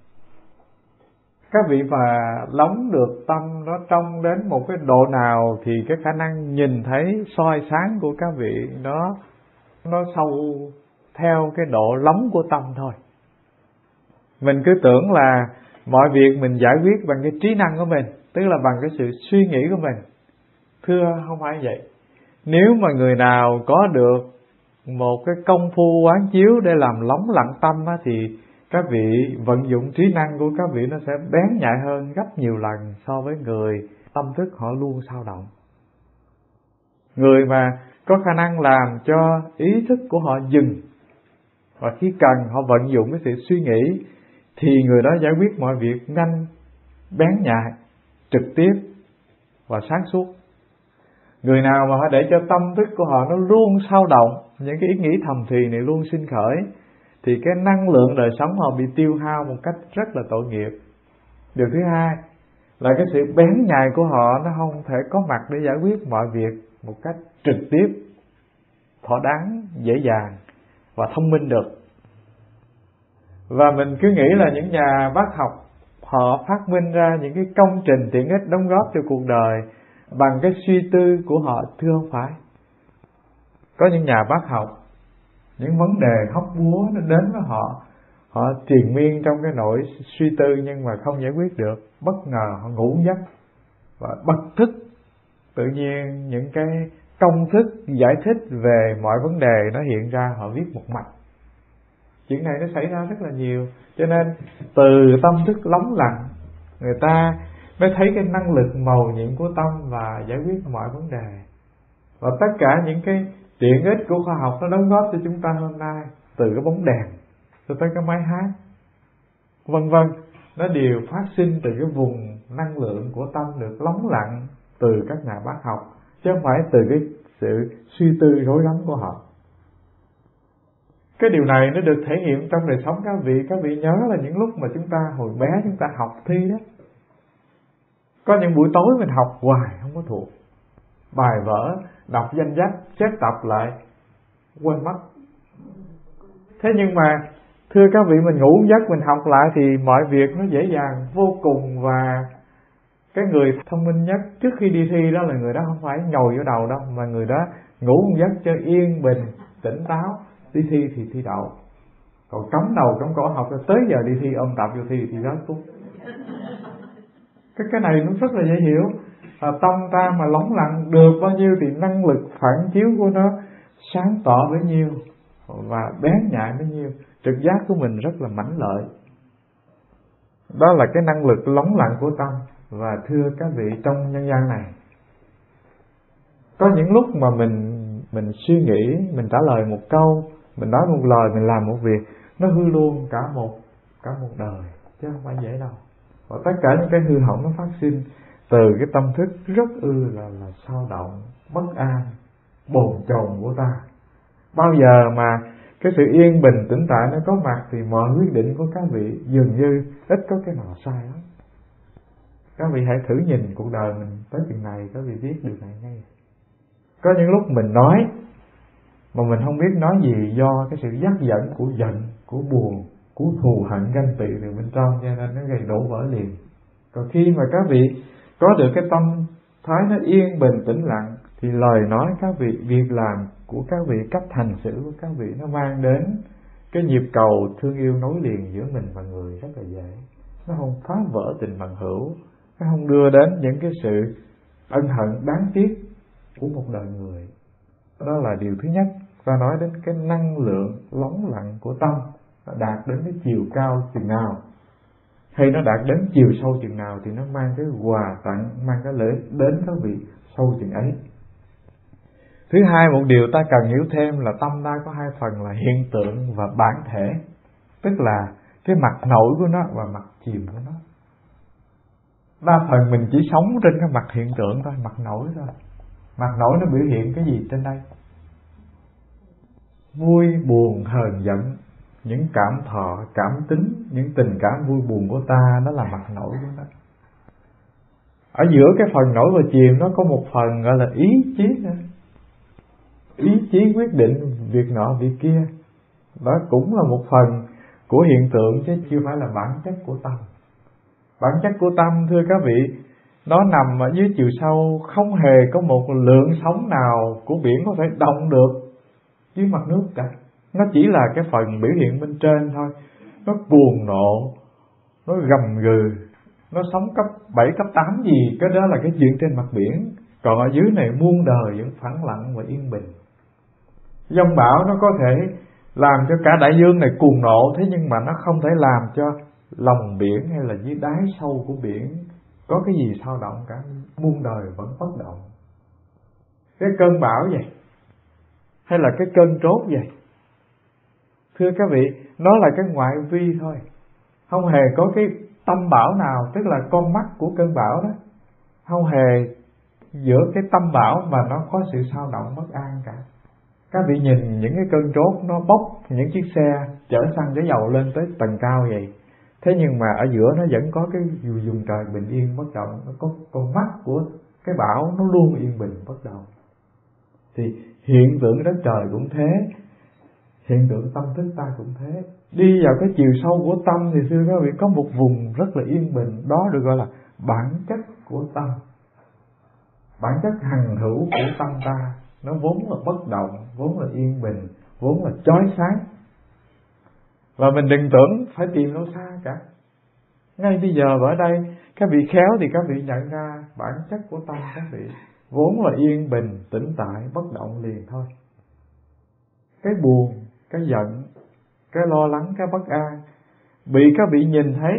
Các vị mà lóng được tâm nó trong đến một cái độ nào thì cái khả năng nhìn thấy soi sáng của các vị nó nó sâu theo cái độ lóng của tâm thôi. Mình cứ tưởng là mọi việc mình giải quyết bằng cái trí năng của mình, tức là bằng cái sự suy nghĩ của mình. Thưa không phải vậy. Nếu mà người nào có được một cái công phu quán chiếu để làm lóng lặng tâm á, thì các vị vận dụng trí năng của các vị nó sẽ bén nhạy hơn gấp nhiều lần so với người tâm thức họ luôn dao động. Người mà có khả năng làm cho ý thức của họ dừng, và khi cần họ vận dụng cái sự suy nghĩ, thì người đó giải quyết mọi việc nhanh, bén nhạy, trực tiếp và sáng suốt. Người nào mà họ để cho tâm thức của họ nó luôn dao động, những cái ý nghĩ thầm thì này luôn sinh khởi, thì cái năng lượng đời sống họ bị tiêu hao một cách rất là tội nghiệp. Điều thứ hai là cái sự bén nhạy của họ nó không thể có mặt để giải quyết mọi việc một cách trực tiếp, thỏa đáng, dễ dàng và thông minh được. Và mình cứ nghĩ là những nhà bác học họ phát minh ra những cái công trình tiện ích đóng góp cho cuộc đời bằng cái suy tư của họ. Thưa không phải. Có những nhà bác học, những vấn đề hóc búa nó đến với họ, họ triền miên trong cái nỗi suy tư nhưng mà không giải quyết được. Bất ngờ họ ngủ giấc và bật thức, tự nhiên những cái công thức giải thích về mọi vấn đề nó hiện ra, họ viết một mạch. Chuyện này nó xảy ra rất là nhiều. Cho nên từ tâm thức lóng lặng, người ta mới thấy cái năng lực màu nhiệm của tâm và giải quyết mọi vấn đề. Và tất cả những cái tiện ích của khoa học nó đóng góp cho chúng ta hôm nay, từ cái bóng đèn cho tới cái máy hát, vân vân, nó đều phát sinh từ cái vùng năng lượng của tâm được lắng lặng từ các nhà bác học, chứ không phải từ cái sự suy tư rối rắm của họ. Cái điều này nó được thể hiện trong đời sống các vị. Các vị nhớ là những lúc mà chúng ta hồi bé chúng ta học thi đó, có những buổi tối mình học hoài không có thuộc bài vở, đọc danh sách, xếp tập lại quên mất. Thế nhưng mà thưa các vị, mình ngủ giấc mình học lại thì mọi việc nó dễ dàng vô cùng. Và cái người thông minh nhất trước khi đi thi đó là người đó không phải nhồi vô đầu đâu, mà người đó ngủ một giấc cho yên bình, tỉnh táo, đi thi thì thi đậu. Còn cắm đầu cắm cổ học tới giờ đi thi ôm tập vô thi thì rớt xuống. Cái cái này nó rất là dễ hiểu. À, tâm ta mà lắng lặng được bao nhiêu thì năng lực phản chiếu của nó sáng tỏ bấy nhiêu và bén nhạy bấy nhiêu, trực giác của mình rất là mãnh lợi. Đó là cái năng lực lắng lặng của tâm. Và thưa các vị, trong nhân gian này có những lúc mà mình mình suy nghĩ, mình trả lời một câu, mình nói một lời, mình làm một việc, nó hư luôn cả một cả một đời, chứ không phải dễ đâu. Và tất cả những cái hư hỏng nó phát sinh từ cái tâm thức rất ư là là sao động, bất an, bồn chồn của ta. Bao giờ mà cái sự yên bình tĩnh tại nó có mặt thì mọi quyết định của các vị dường như ít có cái nào sai lắm. Các vị hãy thử nhìn cuộc đời mình tới chừng này, các vị biết điều này ngay. Có những lúc mình nói mà mình không biết nói gì, do cái sự dắt dẫn của giận, của buồn, của thù hận ganh tị từ bên trong, cho nên nó gây đổ vỡ liền. Còn khi mà các vị có được cái tâm thái nó yên bình tĩnh lặng thì lời nói các vị, việc làm của các vị, cách hành xử của các vị nó mang đến cái nhịp cầu thương yêu nối liền giữa mình và người rất là dễ. Nó không phá vỡ tình bằng hữu, nó không đưa đến những cái sự ân hận đáng tiếc của một đời người. Đó là điều thứ nhất. Ta nói đến cái năng lượng lắng lặng của tâm, nó đạt đến cái chiều cao chừng nào, hay nó đạt đến chiều sâu chừng nào thì nó mang cái quà tặng, mang cái lợi đến các vị sâu chừng ấy. Thứ hai, một điều ta cần hiểu thêm là tâm ta có hai phần là hiện tượng và bản thể, tức là cái mặt nổi của nó và mặt chìm của nó. Đa phần mình chỉ sống trên cái mặt hiện tượng thôi, mặt nổi thôi. Mặt nổi nó biểu hiện cái gì trên đây? Vui, buồn, hờn, giận, những cảm thọ, cảm tính, những tình cảm vui buồn của ta, đó là mặt nổi của nó. Ở giữa cái phần nổi và chìm nó có một phần gọi là ý chí nữa. Ý chí quyết định việc nọ việc kia. Đó cũng là một phần của hiện tượng chứ chưa phải là bản chất của tâm. Bản chất của tâm thưa các vị, nó nằm ở dưới chiều sâu, không hề có một lượng sóng nào của biển có thể động được dưới mặt nước cả. Nó chỉ là cái phần biểu hiện bên trên thôi. Nó cuồng nộ, nó gầm gừ, nó sống cấp bảy, cấp tám gì, cái đó là cái chuyện trên mặt biển. Còn ở dưới này muôn đời vẫn phẳng lặng và yên bình. Giông bão nó có thể làm cho cả đại dương này cuồng nộ, thế nhưng mà nó không thể làm cho lòng biển hay là dưới đáy sâu của biển có cái gì sao động cả, muôn đời vẫn bất động. Cái cơn bão vậy, hay là cái cơn trốt vậy, thưa các vị, nó là cái ngoại vi thôi, không hề có cái tâm bão nào, tức là con mắt của cơn bão đó, không hề giữa cái tâm bão mà nó có sự sao động bất an cả. Các vị nhìn những cái cơn trốt nó bốc những chiếc xe chở xăng chở dầu lên tới tầng cao vậy, thế nhưng mà ở giữa nó vẫn có cái vùng trời bình yên bất động. Nó có con mắt của cái bão, nó luôn yên bình bất động. Thì hiện tượng đất trời cũng thế, hiện tượng tâm thức ta cũng thế. Đi vào cái chiều sâu của tâm thì thưa các vị, có một vùng rất là yên bình, đó được gọi là bản chất của tâm. Bản chất hằng hữu của tâm ta, nó vốn là bất động, vốn là yên bình, vốn là chói sáng. Và mình đừng tưởng phải tìm đâu xa cả. Ngay bây giờ ở đây, các vị khéo thì các vị nhận ra bản chất của tâm các vị vốn là yên bình, tĩnh tại, bất động liền thôi. Cái buồn, cái giận, cái lo lắng, cái bất an bị các vị nhìn thấy,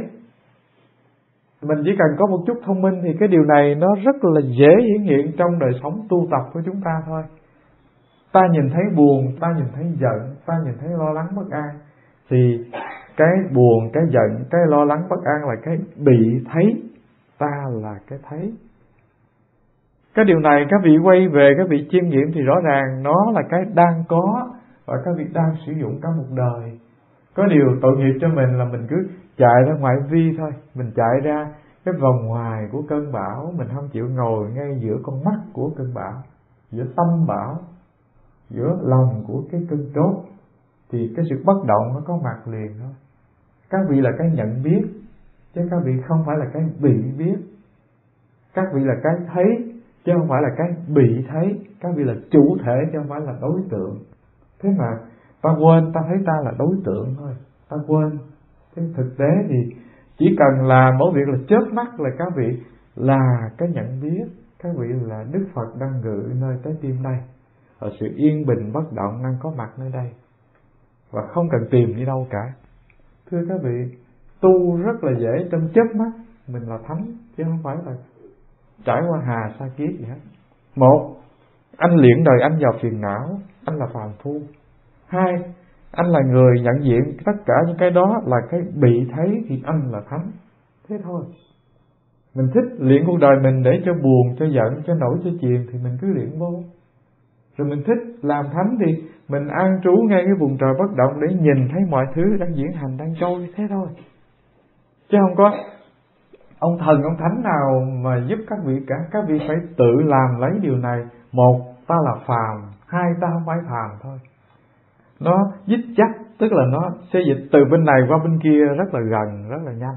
mình chỉ cần có một chút thông minh thì cái điều này nó rất là dễ hiển hiện trong đời sống tu tập của chúng ta thôi. Ta nhìn thấy buồn, ta nhìn thấy giận, ta nhìn thấy lo lắng bất an, thì cái buồn, cái giận, cái lo lắng bất an là cái bị thấy, ta là cái thấy. Cái điều này các vị quay về các vị chiêm nghiệm thì rõ ràng nó là cái đang có và các vị đang sử dụng cả một đời. Có điều tội nghiệp cho mình là mình cứ chạy ra ngoại vi thôi, mình chạy ra cái vòng ngoài của cơn bão, mình không chịu ngồi ngay giữa con mắt của cơn bão, giữa tâm bão, giữa lòng của cái cơn trốt, thì cái sự bất động nó có mặt liền thôi. Các vị là cái nhận biết, chứ các vị không phải là cái bị biết. Các vị là cái thấy, chứ không phải là cái bị thấy. Các vị là chủ thể, chứ không phải là đối tượng. Thế mà ta quên, ta thấy ta là đối tượng thôi, ta quên. Thế thực tế thì chỉ cần là mỗi việc là chớp mắt là các vị là cái nhận biết. Các vị là Đức Phật đang ngự nơi trái tim đây, và sự yên bình bất động đang có mặt nơi đây, và không cần tìm đi đâu cả. Thưa các vị, tu rất là dễ, trong chớp mắt mình là thánh, chứ không phải là trải qua hà sa kiết gì hết. Một, anh luyện đời anh vào phiền não, anh là phàm phu. Hai, anh là người nhận diện tất cả những cái đó là cái bị thấy, thì anh là thánh. Thế thôi. Mình thích luyện cuộc đời mình để cho buồn, cho giận, cho nổi, cho chìm thì mình cứ luyện vô. Rồi mình thích làm thánh thì mình an trú ngay cái vùng trời bất động để nhìn thấy mọi thứ đang diễn hành, đang trôi. Thế thôi. Chứ không có ông thần, ông thánh nào mà giúp các vị cả. Các vị phải tự làm lấy điều này. Một, ta là phàm. Hai, ta không phải phàm thôi. Nó dích chắc, tức là nó xê dịch từ bên này qua bên kia rất là gần, rất là nhanh.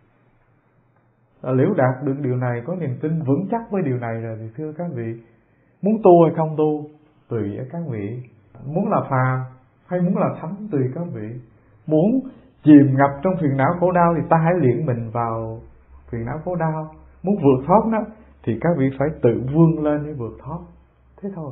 Liễu đạt được điều này, có niềm tin vững chắc với điều này rồi thì thưa các vị, muốn tu hay không tu tùy ở các vị. Muốn là phàm hay muốn là thánh tùy các vị. Muốn chìm ngập trong phiền não khổ đau thì ta hãy luyện mình vào phiền não khổ đau. Muốn vượt thoát nó thì các vị phải tự vươn lên để vượt thoát. Thế thôi.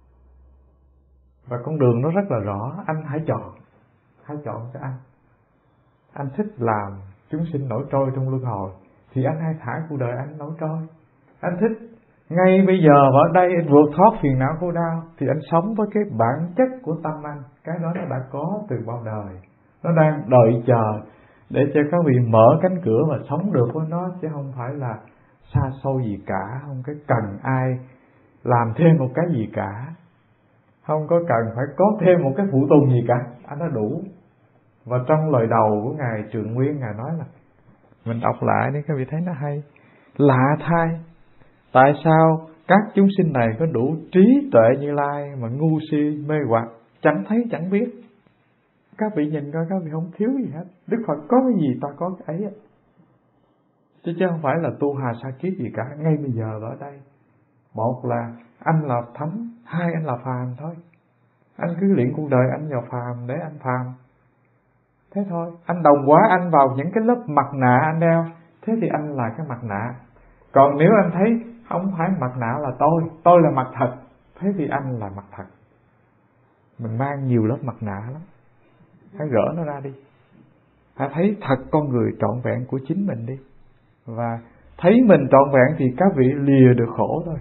Và con đường nó rất là rõ. Anh hãy chọn. Hãy chọn cho anh. Anh thích làm chúng sinh nổi trôi trong luân hồi thì anh hãy thả cuộc đời anh nổi trôi. Anh thích ngay bây giờ ở đây anh vượt thoát phiền não khổ đau thì anh sống với cái bản chất của tâm anh. Cái đó nó đã có từ bao đời. Nó đang đợi chờ để cho các vị mở cánh cửa và sống được với nó, chứ không phải là xa xôi gì cả. Không có cần ai làm thêm một cái gì cả. Không có cần phải có thêm một cái phụ tùng gì cả. Anh đã đủ. Và trong lời đầu của Ngài Trượng Nguyên, Ngài nói là, mình đọc lại đi các vị thấy nó hay. Lạ thay, tại sao các chúng sinh này có đủ trí tuệ Như Lai mà ngu si mê hoặc, chẳng thấy chẳng biết. Các vị nhìn coi, các vị không thiếu gì hết. Đức Phật có cái gì ta có cái ấy. Chứ chứ không phải là tu hà sa kiết gì cả. Ngay bây giờ ở đây, một là anh là thánh, hai anh là phàm thôi. Anh cứ luyện cuộc đời anh vào phàm để anh phàm. Thế thôi. Anh đồng hóa anh vào những cái lớp mặt nạ anh đeo, thế thì anh là cái mặt nạ. Còn nếu anh thấy không phải mặt nạ là tôi, tôi là mặt thật, thế thì anh là mặt thật. Mình mang nhiều lớp mặt nạ lắm. Hãy gỡ nó ra đi. Hãy thấy thật con người trọn vẹn của chính mình đi. Và thấy mình trọn vẹn thì các vị lìa được khổ thôi.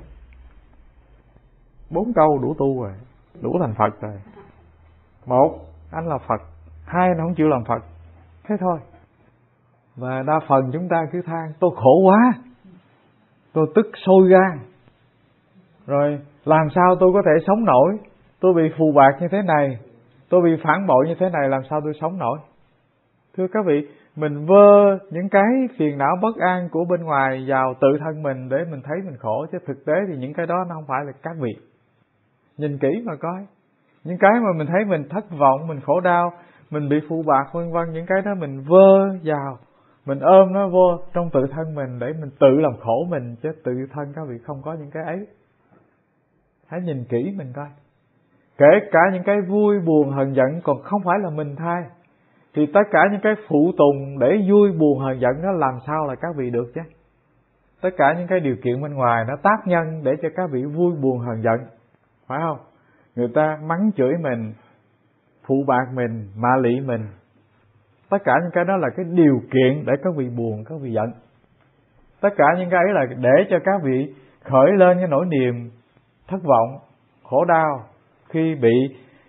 Bốn câu đủ tu rồi, đủ thành Phật rồi. Một, anh là Phật. Hai, anh không chịu làm Phật. Thế thôi. Và đa phần chúng ta cứ than, tôi khổ quá, tôi tức sôi gan, rồi làm sao tôi có thể sống nổi, tôi bị phù bạc như thế này, tôi bị phản bội như thế này, làm sao tôi sống nổi. Thưa các vị, mình vơ những cái phiền não bất an của bên ngoài vào tự thân mình để mình thấy mình khổ, chứ thực tế thì những cái đó nó không phải là các vị. Nhìn kỹ mà coi, những cái mà mình thấy mình thất vọng, mình khổ đau, mình bị phù bạc vân vân, những cái đó mình vơ vào, mình ôm nó vô trong tự thân mình để mình tự làm khổ mình, chứ tự thân các vị không có những cái ấy. Hãy nhìn kỹ mình coi. Kể cả những cái vui buồn hờn giận còn không phải là mình thay, thì tất cả những cái phụ tùng để vui buồn hờn giận nó làm sao là các vị được chứ. Tất cả những cái điều kiện bên ngoài nó tác nhân để cho các vị vui buồn hờn giận, phải không? Người ta mắng chửi mình, phụ bạc mình, mạ lị mình, tất cả những cái đó là cái điều kiện để các vị buồn, các vị giận. Tất cả những cái ấy là để cho các vị khởi lên cái nỗi niềm thất vọng, khổ đau khi bị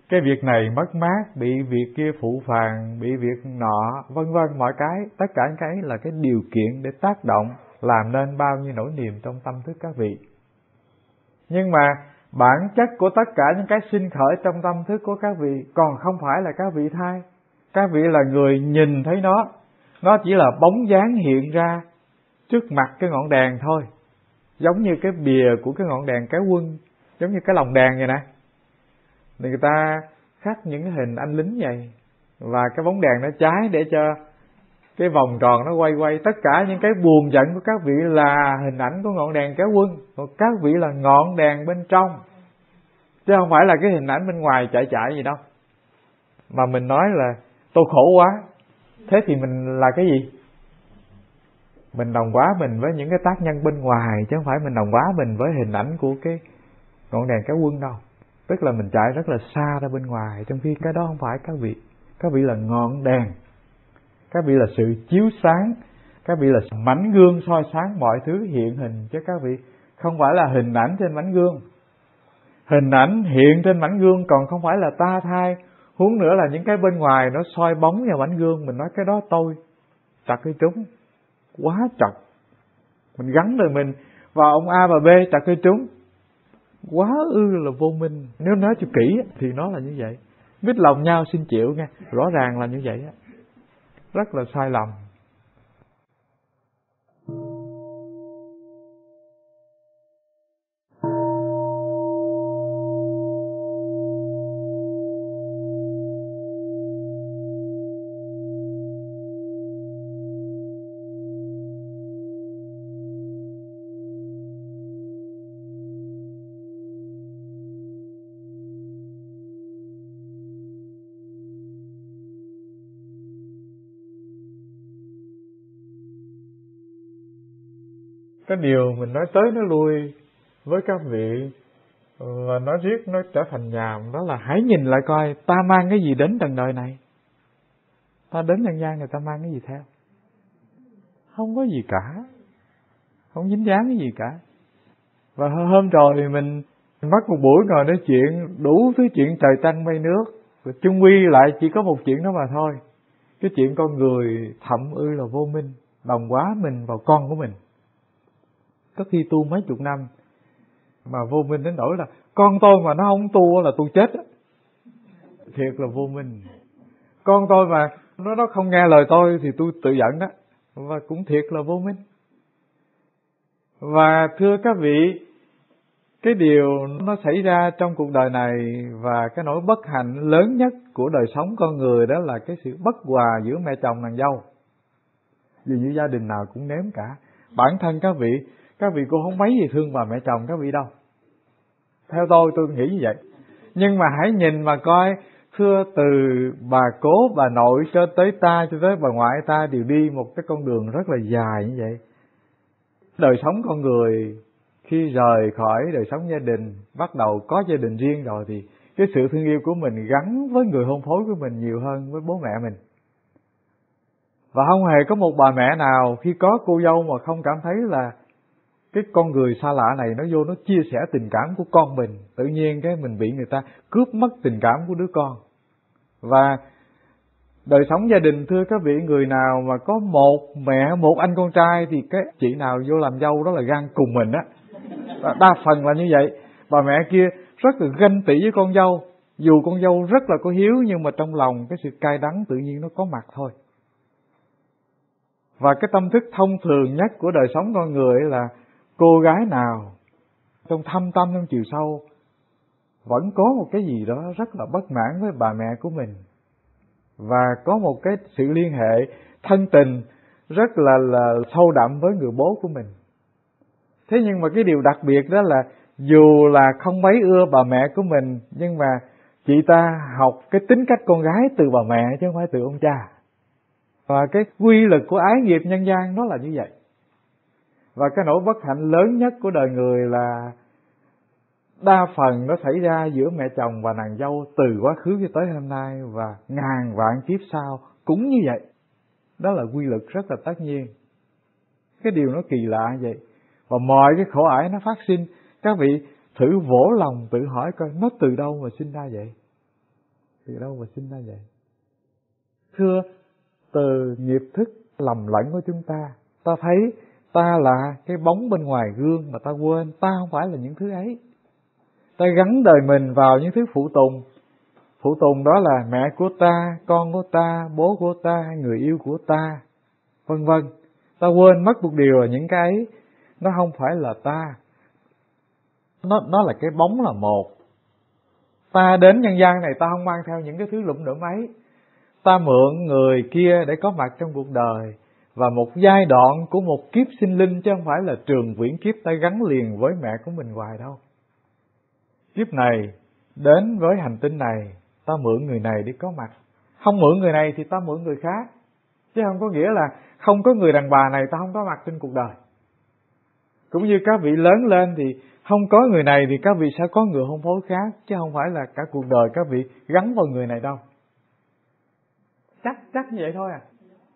cái việc này mất mát, bị việc kia phụ phàng, bị việc nọ, vân vân mọi cái, tất cả những cái là cái điều kiện để tác động làm nên bao nhiêu nỗi niềm trong tâm thức các vị. Nhưng mà bản chất của tất cả những cái sinh khởi trong tâm thức của các vị còn không phải là các vị thay. Các vị là người nhìn thấy nó, nó chỉ là bóng dáng hiện ra trước mặt cái ngọn đèn thôi. Giống như cái bìa của cái ngọn đèn kéo quân, giống như cái lồng đèn vậy nè. Thì người ta khắc những cái hình anh lính vậy, và cái bóng đèn nó cháy để cho cái vòng tròn nó quay quay. Tất cả những cái buồn giận của các vị là hình ảnh của ngọn đèn kéo quân, còn các vị là ngọn đèn bên trong, chứ không phải là cái hình ảnh bên ngoài chạy chạy gì đâu. Mà mình nói là tôi khổ quá, thế thì mình là cái gì? Mình đồng hóa mình với những cái tác nhân bên ngoài, chứ không phải mình đồng hóa mình với hình ảnh của cái ngọn đèn kéo quân đâu. Tức là mình chạy rất là xa ra bên ngoài, trong khi cái đó không phải các vị. Các vị là ngọn đèn, các vị là sự chiếu sáng, các vị là mảnh gương soi sáng mọi thứ hiện hình cho các vị, không phải là hình ảnh trên mảnh gương. Hình ảnh hiện trên mảnh gương còn không phải là ta thay, huống nữa là những cái bên ngoài nó soi bóng vào mảnh gương, mình nói cái đó tôi chặt cái trúng, quá chọc. Mình gắn đời mình vào ông A và B chặt cái trúng, quá ư là vô minh. Nếu nói cho kỹ thì nó là như vậy. Mít lòng nhau xin chịu nghe, rõ ràng là như vậy á, rất là sai lầm. Cái điều mình nói tới nói lui với các vị và nói riết nó trở thành nhàm, đó là hãy nhìn lại coi ta mang cái gì đến trần đời này. Ta đến nhân gian này ta mang cái gì theo? Không có gì cả, không dính dáng cái gì cả. Và hôm rồi thì mình mất một buổi ngồi nói chuyện đủ thứ chuyện trời trăng mây nước, và chung quy lại chỉ có một chuyện đó mà thôi. Cái chuyện con người thậm ư là vô minh, đồng hóa mình vào con của mình. Có khi tu mấy chục năm mà vô minh đến nỗi là con tôi mà nó không tu là tôi chết. Thiệt là vô minh. Con tôi mà nó nó không nghe lời tôi thì tôi tự giận đó, và cũng thiệt là vô minh. Và thưa các vị, cái điều nó xảy ra trong cuộc đời này và cái nỗi bất hạnh lớn nhất của đời sống con người đó là cái sự bất hòa giữa mẹ chồng nàng dâu. Vì như gia đình nào cũng nếm cả. Bản thân các vị, các vị cũng không mấy gì thương bà mẹ chồng các vị đâu. Theo tôi, tôi nghĩ như vậy. Nhưng mà hãy nhìn mà coi, thưa, từ bà cố, bà nội cho tới ta, cho tới bà ngoại ta đều đi một cái con đường rất là dài như vậy. Đời sống con người khi rời khỏi đời sống gia đình, bắt đầu có gia đình riêng rồi thì cái sự thương yêu của mình gắn với người hôn phối của mình nhiều hơn với bố mẹ mình. Và không hề có một bà mẹ nào khi có cô dâu mà không cảm thấy là cái con người xa lạ này nó vô nó chia sẻ tình cảm của con mình. Tự nhiên cái mình bị người ta cướp mất tình cảm của đứa con. Và đời sống gia đình, thưa các vị, người nào mà có một mẹ, một anh con trai thì cái chị nào vô làm dâu đó là gan cùng mình á. Đa phần là như vậy. Bà mẹ kia rất là ganh tị với con dâu. Dù con dâu rất là có hiếu nhưng mà trong lòng cái sự cay đắng tự nhiên nó có mặt thôi. Và cái tâm thức thông thường nhất của đời sống con người là cô gái nào trong thâm tâm, trong chiều sâu vẫn có một cái gì đó rất là bất mãn với bà mẹ của mình, và có một cái sự liên hệ thân tình rất là là sâu đậm với người bố của mình. Thế nhưng mà cái điều đặc biệt đó là dù là không mấy ưa bà mẹ của mình, nhưng mà chị ta học cái tính cách con gái từ bà mẹ chứ không phải từ ông cha. Và cái quy lực của ái nghiệp nhân gian nó là như vậy. Và cái nỗi bất hạnh lớn nhất của đời người là đa phần nó xảy ra giữa mẹ chồng và nàng dâu từ quá khứ cho tới hôm nay, và ngàn vạn kiếp sau cũng như vậy. Đó là quy luật rất là tất nhiên. Cái điều nó kỳ lạ vậy. Và mọi cái khổ ải nó phát sinh, các vị thử vỗ lòng tự hỏi coi nó từ đâu mà sinh ra vậy. Từ đâu mà sinh ra vậy? Thưa, từ nghiệp thức lầm lẫn của chúng ta. Ta thấy ta là cái bóng bên ngoài gương mà ta quên ta không phải là những thứ ấy. Ta gắn đời mình vào những thứ phụ tùng. Phụ tùng đó là mẹ của ta, con của ta, bố của ta, người yêu của ta, vân vân. Ta quên mất một điều là những cái ấy nó không phải là ta. Nó, nó là cái bóng là một. Ta đến nhân gian này ta không mang theo những cái thứ lụm đũm ấy. Ta mượn người kia để có mặt trong cuộc đời và một giai đoạn của một kiếp sinh linh, chứ không phải là trường viễn kiếp ta gắn liền với mẹ của mình hoài đâu. Kiếp này đến với hành tinh này, ta mượn người này để có mặt. Không mượn người này thì ta mượn người khác, chứ không có nghĩa là không có người đàn bà này ta không có mặt trên cuộc đời. Cũng như các vị lớn lên thì không có người này thì các vị sẽ có người hôn phối khác, chứ không phải là cả cuộc đời các vị gắn vào người này đâu. Chắc chắc như vậy thôi à.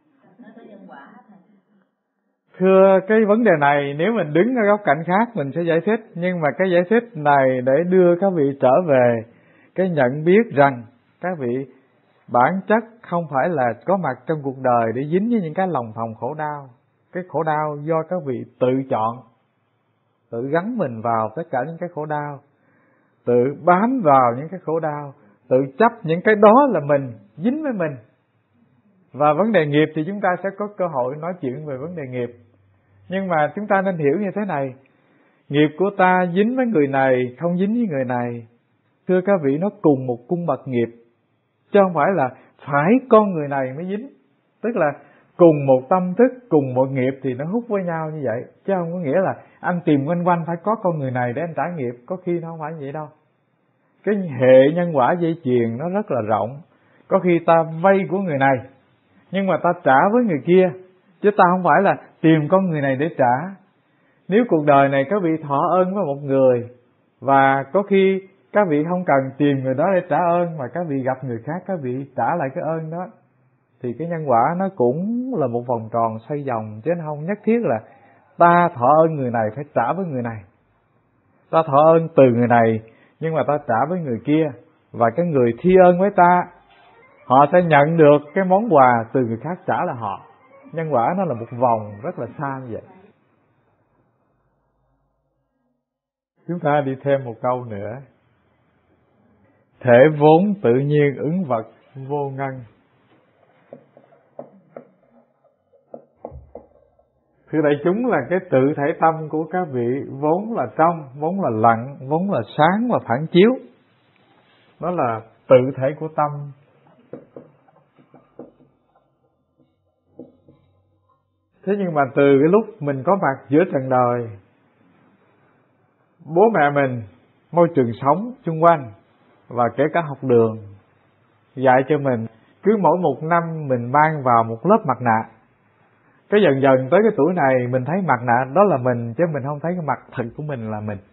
Thưa, cái vấn đề này nếu mình đứng ở góc cạnh khác mình sẽ giải thích, nhưng mà cái giải thích này để đưa các vị trở về cái nhận biết rằng các vị bản chất không phải là có mặt trong cuộc đời để dính với những cái lòng thòng khổ đau. Cái khổ đau do các vị tự chọn, tự gắn mình vào tất cả những cái khổ đau, tự bám vào những cái khổ đau, tự chấp những cái đó là mình, dính với mình. Và vấn đề nghiệp thì chúng ta sẽ có cơ hội nói chuyện về vấn đề nghiệp. Nhưng mà chúng ta nên hiểu như thế này, nghiệp của ta dính với người này, không dính với người này. Thưa các vị, nó cùng một cung bậc nghiệp, chứ không phải là phải con người này mới dính. Tức là cùng một tâm thức, cùng một nghiệp thì nó hút với nhau như vậy, chứ không có nghĩa là anh tìm quanh quanh phải có con người này để anh trả nghiệp. Có khi nó không phải như vậy đâu. Cái hệ nhân quả dây chuyền nó rất là rộng. Có khi ta vay của người này nhưng mà ta trả với người kia, chứ ta không phải là tìm con người này để trả. Nếu cuộc đời này các vị thọ ơn với một người, và có khi các vị không cần tìm người đó để trả ơn, mà các vị gặp người khác các vị trả lại cái ơn đó, thì cái nhân quả nó cũng là một vòng tròn xoay vòng, chứ không nhất thiết là ta thọ ơn người này phải trả với người này. Ta thọ ơn từ người này nhưng mà ta trả với người kia, và cái người thi ơn với ta họ sẽ nhận được cái món quà từ người khác trả lại họ. Nhân quả nó là một vòng rất là xa như vậy. Chúng ta đi thêm một câu nữa. Thể vốn tự nhiên ứng vật vô ngân. Thưa đại chúng, là cái tự thể tâm của các vị vốn là trong, vốn là lặng, vốn là sáng và phản chiếu. Đó là tự thể của tâm. Thế nhưng mà từ cái lúc mình có mặt giữa trần đời, bố mẹ mình, môi trường sống xung quanh và kể cả học đường dạy cho mình, cứ mỗi một năm mình mang vào một lớp mặt nạ. Cái dần dần tới cái tuổi này mình thấy mặt nạ đó là mình, chứ mình không thấy cái mặt thật của mình là mình.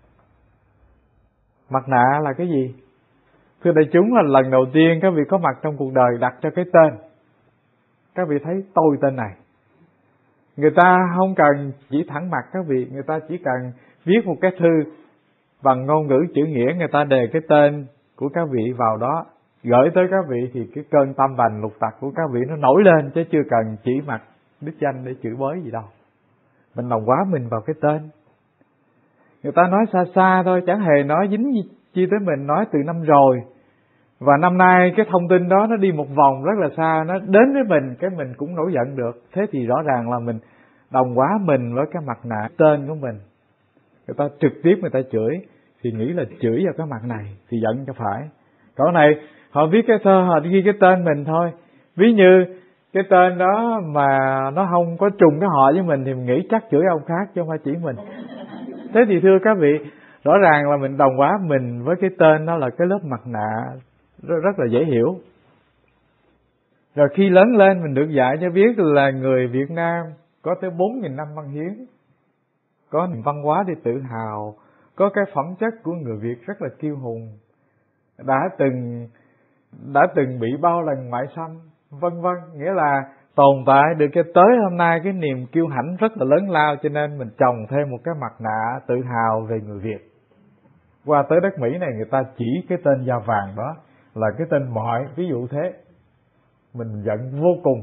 Mặt nạ là cái gì? Thưa đại chúng, là lần đầu tiên các vị có mặt trong cuộc đời đặt cho cái tên. Các vị thấy tôi tên này. Người ta không cần chỉ thẳng mặt các vị, người ta chỉ cần viết một cái thư bằng ngôn ngữ chữ nghĩa, người ta đề cái tên của các vị vào đó, gửi tới các vị, thì cái cơn tâm bành lục tặc của các vị nó nổi lên, chứ chưa cần chỉ mặt đích danh để chửi bới gì đâu. Mình đồng hóa mình vào cái tên. Người ta nói xa xa thôi, chẳng hề nói dính chi tới mình, nói từ năm rồi. Và năm nay cái thông tin đó nó đi một vòng rất là xa, nó đến với mình, cái mình cũng nổi giận được. Thế thì rõ ràng là mình đồng hóa mình với cái mặt nạ tên của mình. Người ta trực tiếp người ta chửi thì nghĩ là chửi vào cái mặt này thì giận cho phải. Còn này họ viết cái thơ, họ ghi cái tên mình thôi. Ví như cái tên đó mà nó không có trùng cái họ với mình thì mình nghĩ chắc chửi ông khác chứ không phải chỉ mình. Thế thì thưa các vị, rõ ràng là mình đồng hóa mình với cái tên đó là cái lớp mặt nạ rất, rất là dễ hiểu. Rồi khi lớn lên mình được dạy cho biết là người Việt Nam có tới bốn nghìn năm văn hiến, có văn hóa để tự hào, có cái phẩm chất của người Việt rất là kiêu hùng, đã từng đã từng bị bao lần ngoại xâm, vân vân. Nghĩa là tồn tại được cái tới hôm nay cái niềm kiêu hãnh rất là lớn lao, cho nên mình trồng thêm một cái mặt nạ tự hào về người Việt. Qua tới đất Mỹ này người ta chỉ cái tên da vàng đó là cái tên mọi, ví dụ thế. Mình giận vô cùng,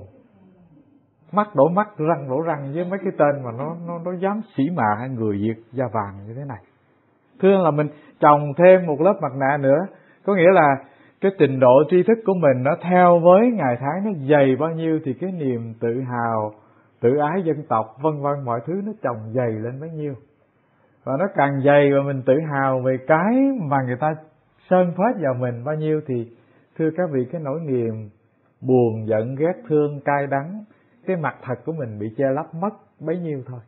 mắt đổ mắt, răng đổ răng với mấy cái tên mà nó nó nó dám sỉ mạ người Việt da vàng như thế này. Thương là mình trồng thêm một lớp mặt nạ nữa, có nghĩa là cái trình độ tri thức của mình nó theo với ngày tháng nó dày bao nhiêu thì cái niềm tự hào, tự ái dân tộc vân vân mọi thứ nó chồng dày lên bấy nhiêu. Và nó càng dày và mình tự hào về cái mà người ta sơn phết vào mình bao nhiêu thì thưa các vị, cái nỗi niềm buồn, giận, ghét, thương, cay đắng, cái mặt thật của mình bị che lấp mất bấy nhiêu thôi.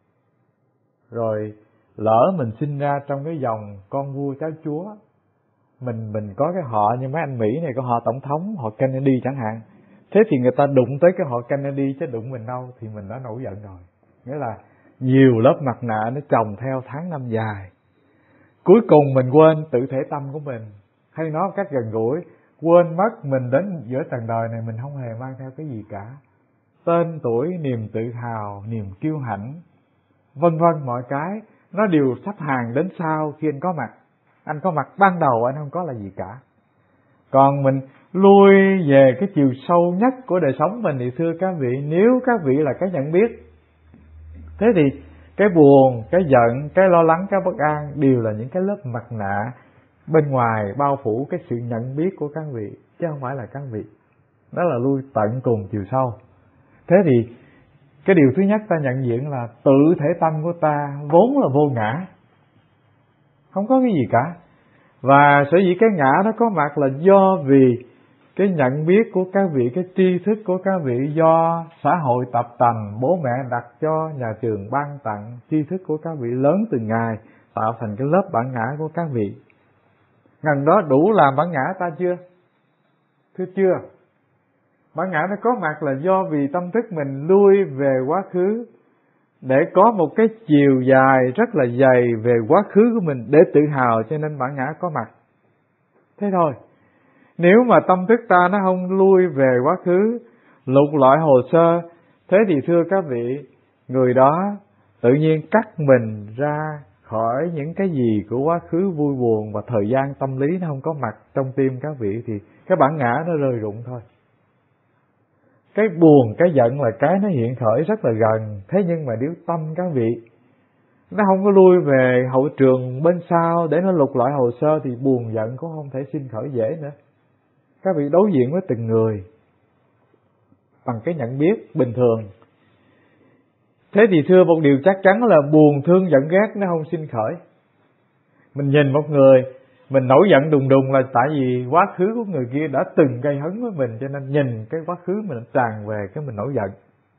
Rồi lỡ mình sinh ra trong cái dòng con vua cháu chúa, mình mình có cái họ như mấy anh Mỹ này, có họ tổng thống, họ Kennedy chẳng hạn. Thế thì người ta đụng tới cái họ Kennedy chứ đụng mình đâu thì mình đã nổi giận rồi. Nghĩa là nhiều lớp mặt nạ nó chồng theo tháng năm dài. Cuối cùng mình quên tự thể tâm của mình, hay nói một cách gần gũi, quên mất mình đến giữa trần đời này mình không hề mang theo cái gì cả. Tên tuổi, niềm tự hào, niềm kiêu hãnh, vân vân mọi cái nó đều sắp hàng đến sau khi anh có mặt. Anh có mặt ban đầu anh không có là gì cả. Còn mình lui về cái chiều sâu nhất của đời sống mình thì thưa các vị, nếu các vị là cái nhận biết, thế thì cái buồn, cái giận, cái lo lắng, cái bất an đều là những cái lớp mặt nạ bên ngoài bao phủ cái sự nhận biết của các vị, chứ không phải là các vị. Đó là lui tận cùng chiều sâu. Thế thì cái điều thứ nhất ta nhận diện là tự thể tâm của ta vốn là vô ngã, không có cái gì cả. Và sở dĩ cái ngã nó có mặt là do vì cái nhận biết của các vị, cái tri thức của các vị do xã hội tập tành, bố mẹ đặt cho, nhà trường ban tặng, tri thức của các vị lớn từng ngày tạo thành cái lớp bản ngã của các vị. Ngần đó đủ làm bản ngã ta chưa? Thưa chưa. Bản ngã nó có mặt là do vì tâm thức mình lui về quá khứ để có một cái chiều dài rất là dày về quá khứ của mình để tự hào, cho nên bản ngã có mặt. Thế thôi. Nếu mà tâm thức ta nó không lui về quá khứ, lục lọi hồ sơ, thế thì thưa các vị, người đó tự nhiên cắt mình ra khỏi những cái gì của quá khứ vui buồn, và thời gian tâm lý nó không có mặt trong tim các vị thì cái bản ngã nó rơi rụng thôi. Cái buồn, cái giận là cái nó hiện khởi rất là gần, thế nhưng mà nếu tâm các vị nó không có lui về hậu trường bên sau để nó lục lọi hồ sơ thì buồn giận cũng không thể sinh khởi dễ nữa. Các vị đối diện với từng người bằng cái nhận biết bình thường. Thế thì thưa một điều chắc chắn là buồn thương giận ghét nó không sinh khởi. Mình nhìn một người, mình nổi giận đùng đùng là tại vì quá khứ của người kia đã từng gây hấn với mình, cho nên nhìn cái quá khứ mình tràn về cái mình nổi giận.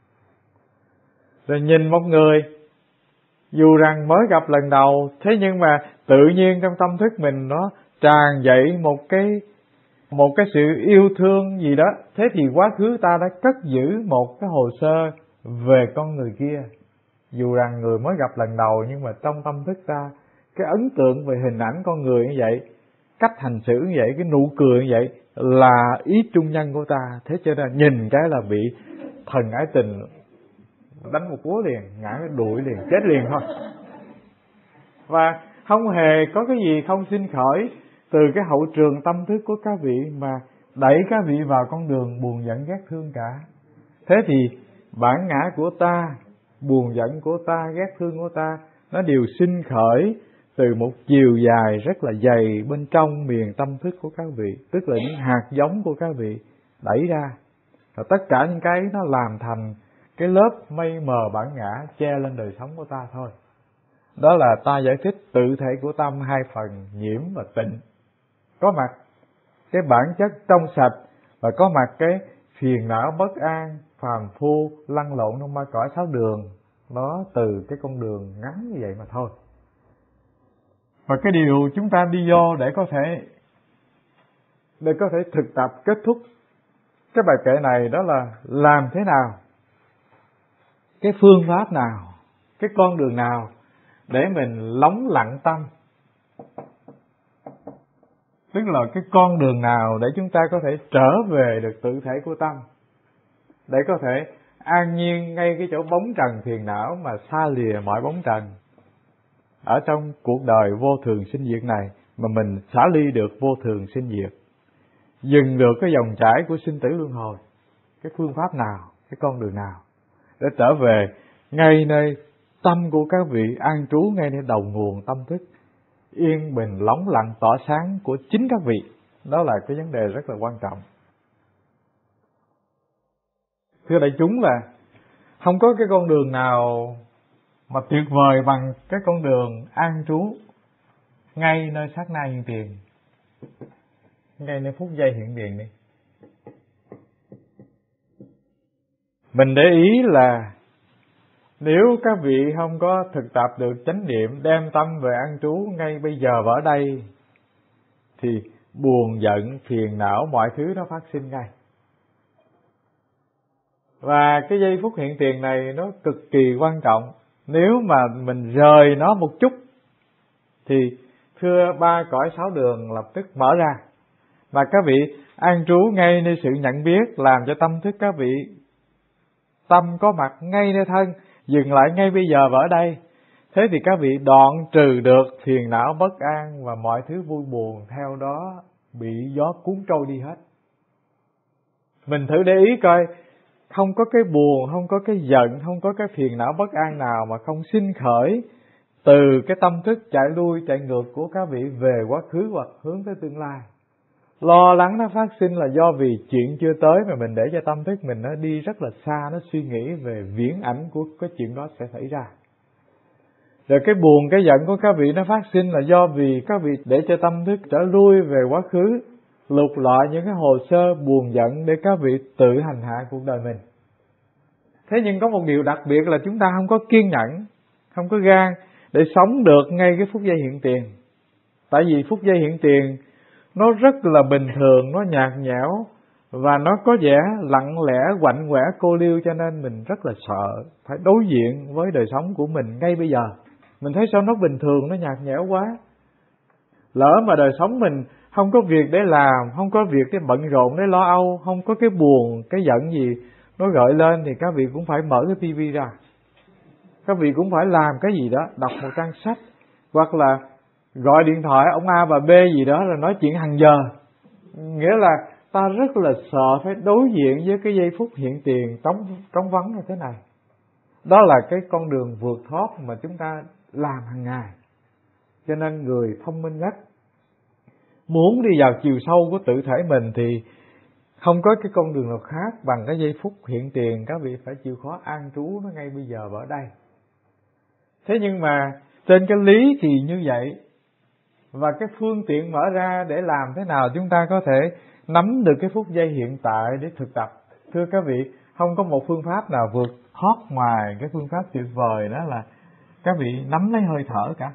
Rồi nhìn một người, dù rằng mới gặp lần đầu, thế nhưng mà tự nhiên trong tâm thức mình nó tràn dậy một cái một cái sự yêu thương gì đó, thế thì quá khứ ta đã cất giữ một cái hồ sơ về con người kia. Dù rằng người mới gặp lần đầu, nhưng mà trong tâm thức ta, cái ấn tượng về hình ảnh con người như vậy, cách hành xử như vậy, cái nụ cười như vậy là ý trung nhân của ta. Thế cho nên nhìn cái là bị thần ái tình đánh một cú liền, ngã cái đuổi liền, chết liền thôi. Và không hề có cái gì không sinh khởi từ cái hậu trường tâm thức của các vị mà đẩy các vị vào con đường buồn giận ghét thương cả. Thế thì bản ngã của ta, buồn giận của ta, ghét thương của ta, nó đều sinh khởi từ một chiều dài rất là dày bên trong miền tâm thức của các vị, tức là những hạt giống của các vị đẩy ra. Và tất cả những cái nó làm thành cái lớp mây mờ bản ngã che lên đời sống của ta thôi. Đó là ta giải thích tự thể của tâm hai phần nhiễm và tịnh. Có mặt cái bản chất trong sạch và có mặt cái phiền não bất an, phàm phu, lăn lộn trong ba cõi sáu đường. Nó từ cái con đường ngắn như vậy mà thôi. Và cái điều chúng ta đi vô để có thể để có thể thực tập kết thúc cái bài kệ này đó là làm thế nào, cái phương pháp nào, cái con đường nào để mình lắng lặng tâm. Tức là cái con đường nào để chúng ta có thể trở về được tự thể của tâm, để có thể an nhiên ngay cái chỗ bóng trần phiền não mà xa lìa mọi bóng trần. Ở trong cuộc đời vô thường sinh diệt này mà mình xả ly được vô thường sinh diệt. dừng được cái dòng chảy của sinh tử luân hồi, cái phương pháp nào, cái con đường nào để trở về ngay nơi tâm của các vị an trú, ngay nơi đầu nguồn tâm thức yên bình lóng lặng tỏ sáng của chính các vị. Đó là cái vấn đề rất là quan trọng. Thưa đại chúng, là không có cái con đường nào mà tuyệt vời bằng cái con đường an trú ngay nơi sát na hiện tiền, ngay nơi phút giây hiện tiền đi. Mình để ý là nếu các vị không có thực tập được chánh niệm, đem tâm về an trú ngay bây giờ và ở đây, thì buồn giận, phiền não, mọi thứ nó phát sinh ngay. Và cái giây phút hiện tiền này nó cực kỳ quan trọng. Nếu mà mình rời nó một chút thì thưa ba cõi sáu đường lập tức mở ra. Mà các vị an trú ngay nơi sự nhận biết, làm cho tâm thức các vị tâm có mặt ngay nơi thân, dừng lại ngay bây giờ và ở đây. Thế thì các vị đoạn trừ được phiền não bất an và mọi thứ vui buồn theo đó bị gió cuốn trôi đi hết. Mình thử để ý coi, không có cái buồn, không có cái giận, không có cái phiền não bất an nào mà không sinh khởi từ cái tâm thức chạy lui chạy ngược của các vị về quá khứ hoặc hướng tới tương lai. Lo lắng nó phát sinh là do vì chuyện chưa tới mà mình để cho tâm thức mình nó đi rất là xa, nó suy nghĩ về viễn ảnh của cái chuyện đó sẽ xảy ra. Rồi cái buồn, cái giận của các vị nó phát sinh là do vì các vị để cho tâm thức trở lui về quá khứ, lục lọi những cái hồ sơ buồn giận để các vị tự hành hạ cuộc đời mình. Thế nhưng có một điều đặc biệt là chúng ta không có kiên nhẫn, không có gan để sống được ngay cái phút giây hiện tiền. Tại vì phút giây hiện tiền nó rất là bình thường, nó nhạt nhẽo và nó có vẻ lặng lẽ, quạnh quẻ, cô liêu, cho nên mình rất là sợ phải đối diện với đời sống của mình ngay bây giờ. Mình thấy sao nó bình thường, nó nhạt nhẽo quá. Lỡ mà đời sống mình không có việc để làm, không có việc để bận rộn, để lo âu, không có cái buồn, cái giận gì nó gợi lên thì các vị cũng phải mở cái tivi ra. Các vị cũng phải làm cái gì đó, đọc một trang sách, hoặc là gọi điện thoại ông A bà B gì đó là nói chuyện hàng giờ. Nghĩa là ta rất là sợ phải đối diện với cái giây phút hiện tiền trống, trống vắng như thế này. Đó là cái con đường vượt thoát mà chúng ta làm hàng ngày. Cho nên người thông minh nhất muốn đi vào chiều sâu của tự thể mình thì không có cái con đường nào khác bằng cái giây phút hiện tiền. Các vị phải chịu khó an trú nó ngay bây giờ và ở đây. Thế nhưng mà trên cái lý thì như vậy, và cái phương tiện mở ra để làm thế nào chúng ta có thể nắm được cái phút giây hiện tại để thực tập. Thưa các vị, không có một phương pháp nào vượt thoát ngoài cái phương pháp tuyệt vời đó là các vị nắm lấy hơi thở cả.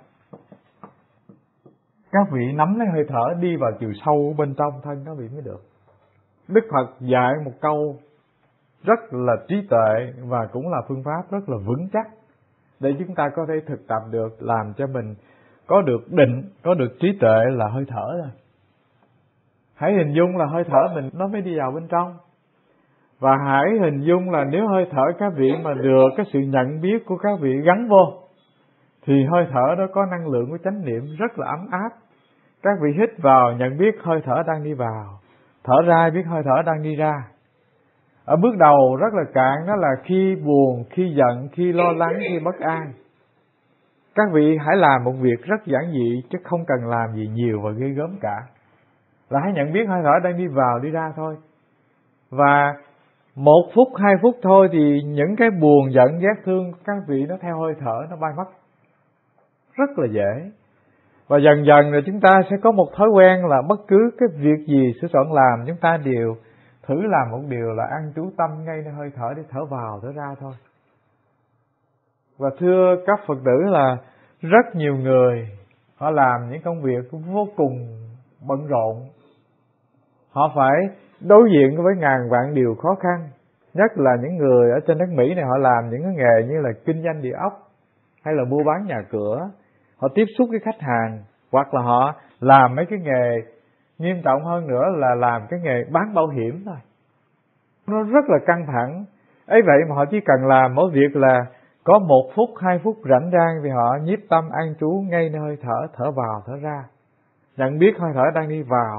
Các vị nắm lấy hơi thở đi vào chiều sâu bên trong thân các vị mới được. Đức Phật dạy một câu rất là trí tuệ và cũng là phương pháp rất là vững chắc để chúng ta có thể thực tập được, làm cho mình có được định, có được trí tuệ là hơi thở thôi. Hãy hình dung là hơi thở mình nó mới đi vào bên trong. Và hãy hình dung là nếu hơi thở các vị mà được cái sự nhận biết của các vị gắn vô, thì hơi thở đó có năng lượng của chánh niệm rất là ấm áp. Các vị hít vào nhận biết hơi thở đang đi vào, thở ra biết hơi thở đang đi ra. Ở bước đầu rất là cạn, đó là khi buồn, khi giận, khi lo lắng, khi bất an. Các vị hãy làm một việc rất giản dị, chứ không cần làm gì nhiều và ghê gớm cả. Là hãy nhận biết hơi thở đang đi vào, đi ra thôi. Và một phút, hai phút thôi thì những cái buồn, giận, ghét, thương các vị nó theo hơi thở nó bay mất. Rất là dễ. Và dần dần rồi chúng ta sẽ có một thói quen là bất cứ cái việc gì sửa soạn làm, chúng ta đều thử làm một điều là an trú tâm ngay nơi hơi thở để thở vào, thở ra thôi. Và thưa các Phật tử là rất nhiều người họ làm những công việc vô cùng bận rộn. Họ phải đối diện với ngàn vạn điều khó khăn. Nhất là những người ở trên đất Mỹ này, họ làm những cái nghề như là kinh doanh địa ốc hay là mua bán nhà cửa. Họ tiếp xúc với khách hàng, hoặc là họ làm mấy cái nghề nghiêm trọng hơn nữa là làm cái nghề bán bảo hiểm thôi. Nó rất là căng thẳng. Ấy vậy mà họ chỉ cần làm mỗi việc là có một phút, hai phút rảnh rang thì họ nhiếp tâm an trú ngay nơi hơi thở, thở vào, thở ra. Nhận biết hơi thở đang đi vào,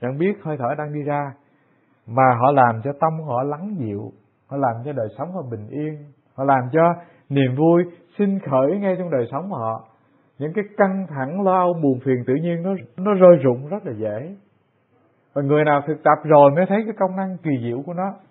nhận biết hơi thở đang đi ra, mà họ làm cho tâm họ lắng dịu, họ làm cho đời sống họ bình yên, họ làm cho niềm vui sinh khởi ngay trong đời sống họ. Những cái căng thẳng, lo âu, buồn phiền tự nhiên nó nó rơi rụng rất là dễ. Và người nào thực tập rồi mới thấy cái công năng kỳ diệu của nó.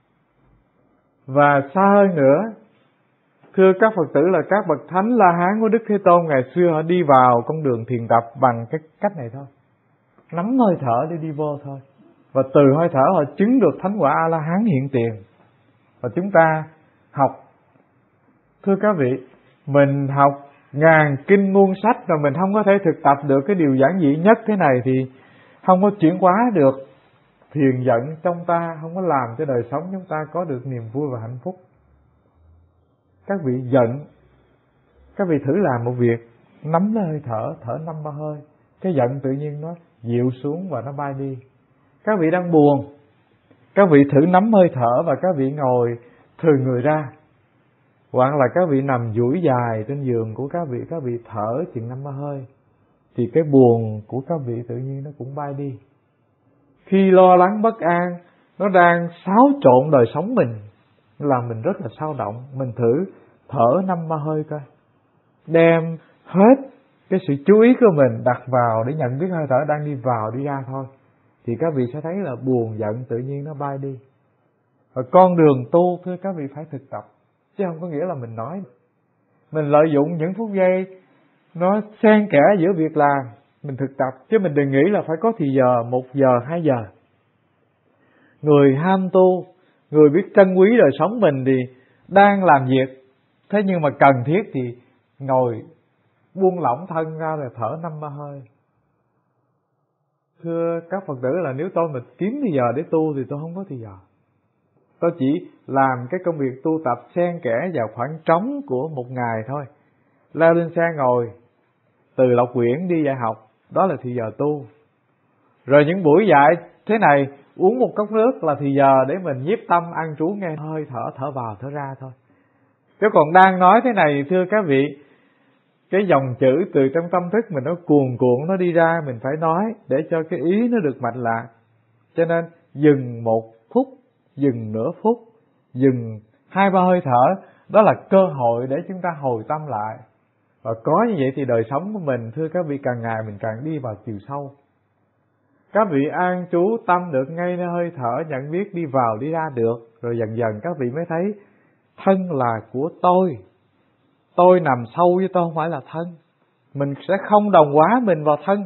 Và xa hơn nữa, thưa các Phật tử, là các bậc thánh La Hán của Đức Thế Tôn ngày xưa họ đi vào con đường thiền tập bằng cái cách này thôi, nắm hơi thở để đi vô thôi. Và từ hơi thở họ chứng được thánh quả A La Hán hiện tiền. Và chúng ta học, thưa các vị, mình học ngàn kinh muôn sách rồi mình không có thể thực tập được cái điều giản dị nhất thế này thì không có chuyển hóa được thiền giận trong ta, không có làm cho đời sống chúng ta có được niềm vui và hạnh phúc. Các vị giận, các vị thử làm một việc, nắm lấy hơi thở, thở năm ba hơi, cái giận tự nhiên nó dịu xuống và nó bay đi. Các vị đang buồn, các vị thử nắm hơi thở và các vị ngồi thừ người ra, hoặc là các vị nằm duỗi dài trên giường của các vị, các vị thở chừng năm ba hơi, thì cái buồn của các vị tự nhiên nó cũng bay đi. Khi lo lắng bất an nó đang xáo trộn đời sống mình, làm mình rất là sao động, mình thử thở năm ba hơi coi, đem hết cái sự chú ý của mình đặt vào để nhận biết hơi thở đang đi vào đi ra thôi, thì các vị sẽ thấy là buồn giận tự nhiên nó bay đi. Và con đường tu, thưa các vị, phải thực tập, chứ không có nghĩa là mình nói. Mình lợi dụng những phút giây nó xen kẽ giữa việc làm, mình thực tập, chứ mình đừng nghĩ là phải có thì giờ, một giờ, hai giờ. Người ham tu, người biết trân quý đời sống mình thì đang làm việc, thế nhưng mà cần thiết thì ngồi buông lỏng thân ra rồi thở năm ba hơi. Thưa các Phật tử, là nếu tôi mà kiếm thì giờ để tu thì tôi không có thì giờ. Tôi chỉ làm cái công việc tu tập xen kẽ vào khoảng trống của một ngày thôi. Leo lên xe ngồi từ Lộc Quyển đi dạy học, đó là thì giờ tu. Rồi những buổi dạy thế này, uống một cốc nước là thì giờ để mình nhiếp tâm an trú nghe hơi thở, thở vào thở ra thôi. Chứ còn đang nói thế này, thưa các vị, cái dòng chữ từ trong tâm thức mình nó cuồn cuộn nó đi ra, mình phải nói để cho cái ý nó được mạch lạc. Cho nên dừng một phút, dừng nửa phút, dừng hai ba hơi thở, đó là cơ hội để chúng ta hồi tâm lại. Và có như vậy thì đời sống của mình, thưa các vị, càng ngày mình càng đi vào chiều sâu. Các vị an trú tâm được ngay nơi hơi thở, nhận biết đi vào đi ra được, rồi dần dần các vị mới thấy thân là của tôi. Tôi nằm sâu với tôi không phải là thân. Mình sẽ không đồng hóa mình vào thân.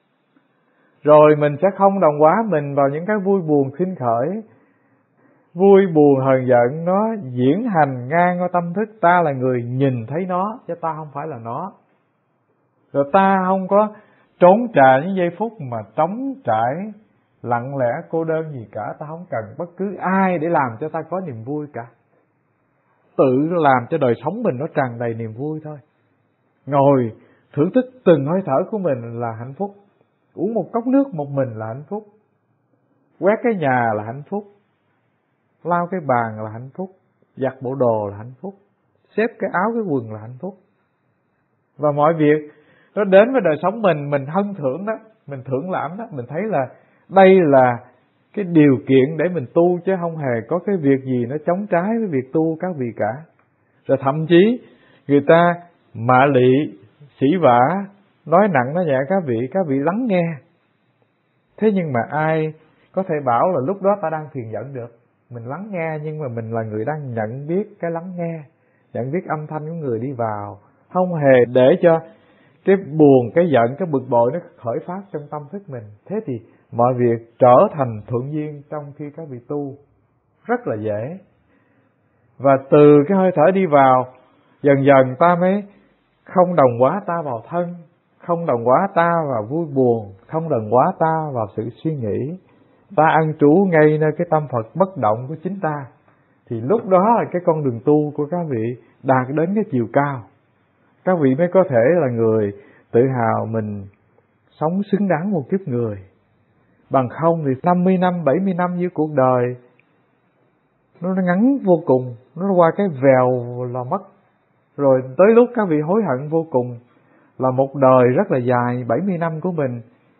Rồi mình sẽ không đồng hóa mình vào những cái vui buồn sinh khởi. Vui buồn hờn giận nó diễn hành ngang qua tâm thức. Ta là người nhìn thấy nó, chứ ta không phải là nó. Rồi ta không có trốn trà những giây phút mà trống trải, lặng lẽ, cô đơn gì cả. Ta không cần bất cứ ai để làm cho ta có niềm vui cả. Tự làm cho đời sống mình nó tràn đầy niềm vui thôi. Ngồi thưởng thức từng hơi thở của mình là hạnh phúc. Uống một cốc nước một mình là hạnh phúc. Quét cái nhà là hạnh phúc. Lau cái bàn là hạnh phúc. Giặt bộ đồ là hạnh phúc. Xếp cái áo cái quần là hạnh phúc. Và mọi việc nó đến với đời sống mình, mình hân thưởng đó, mình thưởng lãm đó, mình thấy là đây là cái điều kiện để mình tu, chứ không hề có cái việc gì nó chống trái với việc tu các vị cả. Rồi thậm chí người ta mạ lị, sỉ vả, nói nặng nói nhẹ các vị, các vị lắng nghe. Thế nhưng mà ai có thể bảo là lúc đó ta đang thiền giận được. Mình lắng nghe nhưng mà mình là người đang nhận biết cái lắng nghe, nhận biết âm thanh của người đi vào, không hề để cho cái buồn, cái giận, cái bực bội nó khởi phát trong tâm thức mình. Thế thì mọi việc trở thành thuận duyên trong khi các vị tu rất là dễ. Và từ cái hơi thở đi vào, dần dần ta mới không đồng hóa ta vào thân, không đồng hóa ta vào vui buồn, không đồng hóa ta vào sự suy nghĩ. Ta an trú ngay nơi cái tâm Phật bất động của chính ta. Thì lúc đó là cái con đường tu của các vị đạt đến cái chiều cao. Các vị mới có thể là người tự hào mình sống xứng đáng một kiếp người. Bằng không thì năm mươi năm, bảy mươi năm với cuộc đời nó ngắn vô cùng, nó qua cái vèo là mất. Rồi tới lúc các vị hối hận vô cùng là một đời rất là dài, bảy mươi năm của mình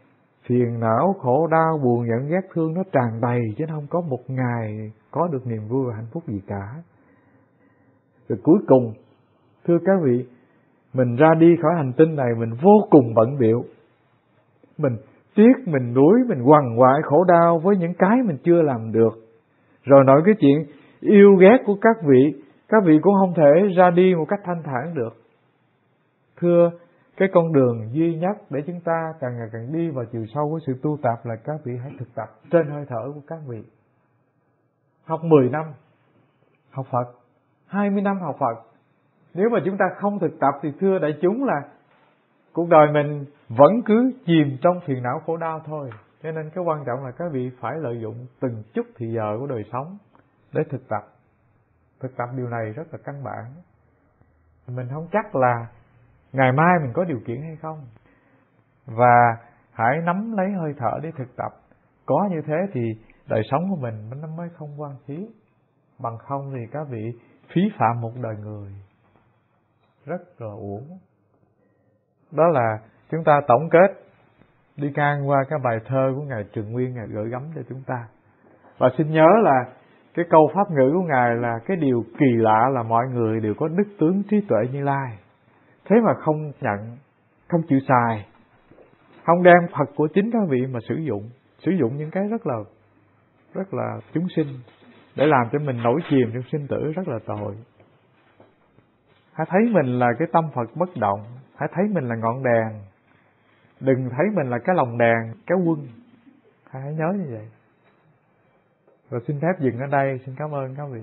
phiền não, khổ đau, buồn giận, ghét thương nó tràn đầy, chứ không có một ngày có được niềm vui và hạnh phúc gì cả. Rồi cuối cùng, thưa các vị, mình ra đi khỏi hành tinh này mình vô cùng bận bịu, mình tiếc, mình nuối, mình quằn quại khổ đau với những cái mình chưa làm được. Rồi nói cái chuyện yêu ghét của các vị, các vị cũng không thể ra đi một cách thanh thản được. Thưa, cái con đường duy nhất để chúng ta càng ngày càng đi vào chiều sâu của sự tu tập là các vị hãy thực tập trên hơi thở của các vị. Học mười năm học Phật, hai mươi năm học Phật, nếu mà chúng ta không thực tập thì thưa đại chúng là cuộc đời mình vẫn cứ chìm trong phiền não khổ đau thôi. Cho nên cái quan trọng là các vị phải lợi dụng từng chút thì giờ của đời sống để thực tập. Thực tập điều này rất là căn bản. Mình không chắc là ngày mai mình có điều kiện hay không. Và hãy nắm lấy hơi thở để thực tập. Có như thế thì đời sống của mình nó mới không quan phí. Bằng không thì các vị phí phạm một đời người rất là uổng. Đó là chúng ta tổng kết đi ngang qua cái bài thơ của Ngài Trường Nguyên, Ngài gửi gắm cho chúng ta. Và xin nhớ là cái câu pháp ngữ của Ngài là cái điều kỳ lạ là mọi người đều có đức tướng trí tuệ Như Lai, thế mà không nhận, không chịu xài, không đem Phật của chính các vị mà sử dụng, sử dụng những cái rất là rất là chúng sinh để làm cho mình nổi chìm trong sinh tử, rất là tội. Hãy thấy mình là cái tâm Phật bất động, hãy thấy mình là ngọn đèn, đừng thấy mình là cái lồng đèn kéo quân. Hãy nhớ như vậy. Rồi xin phép dừng ở đây, xin cảm ơn các vị.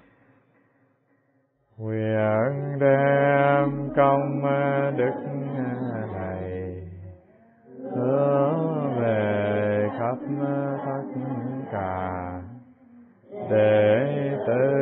Nguyện đem công đức này hướng về khắp tất cả đệ tử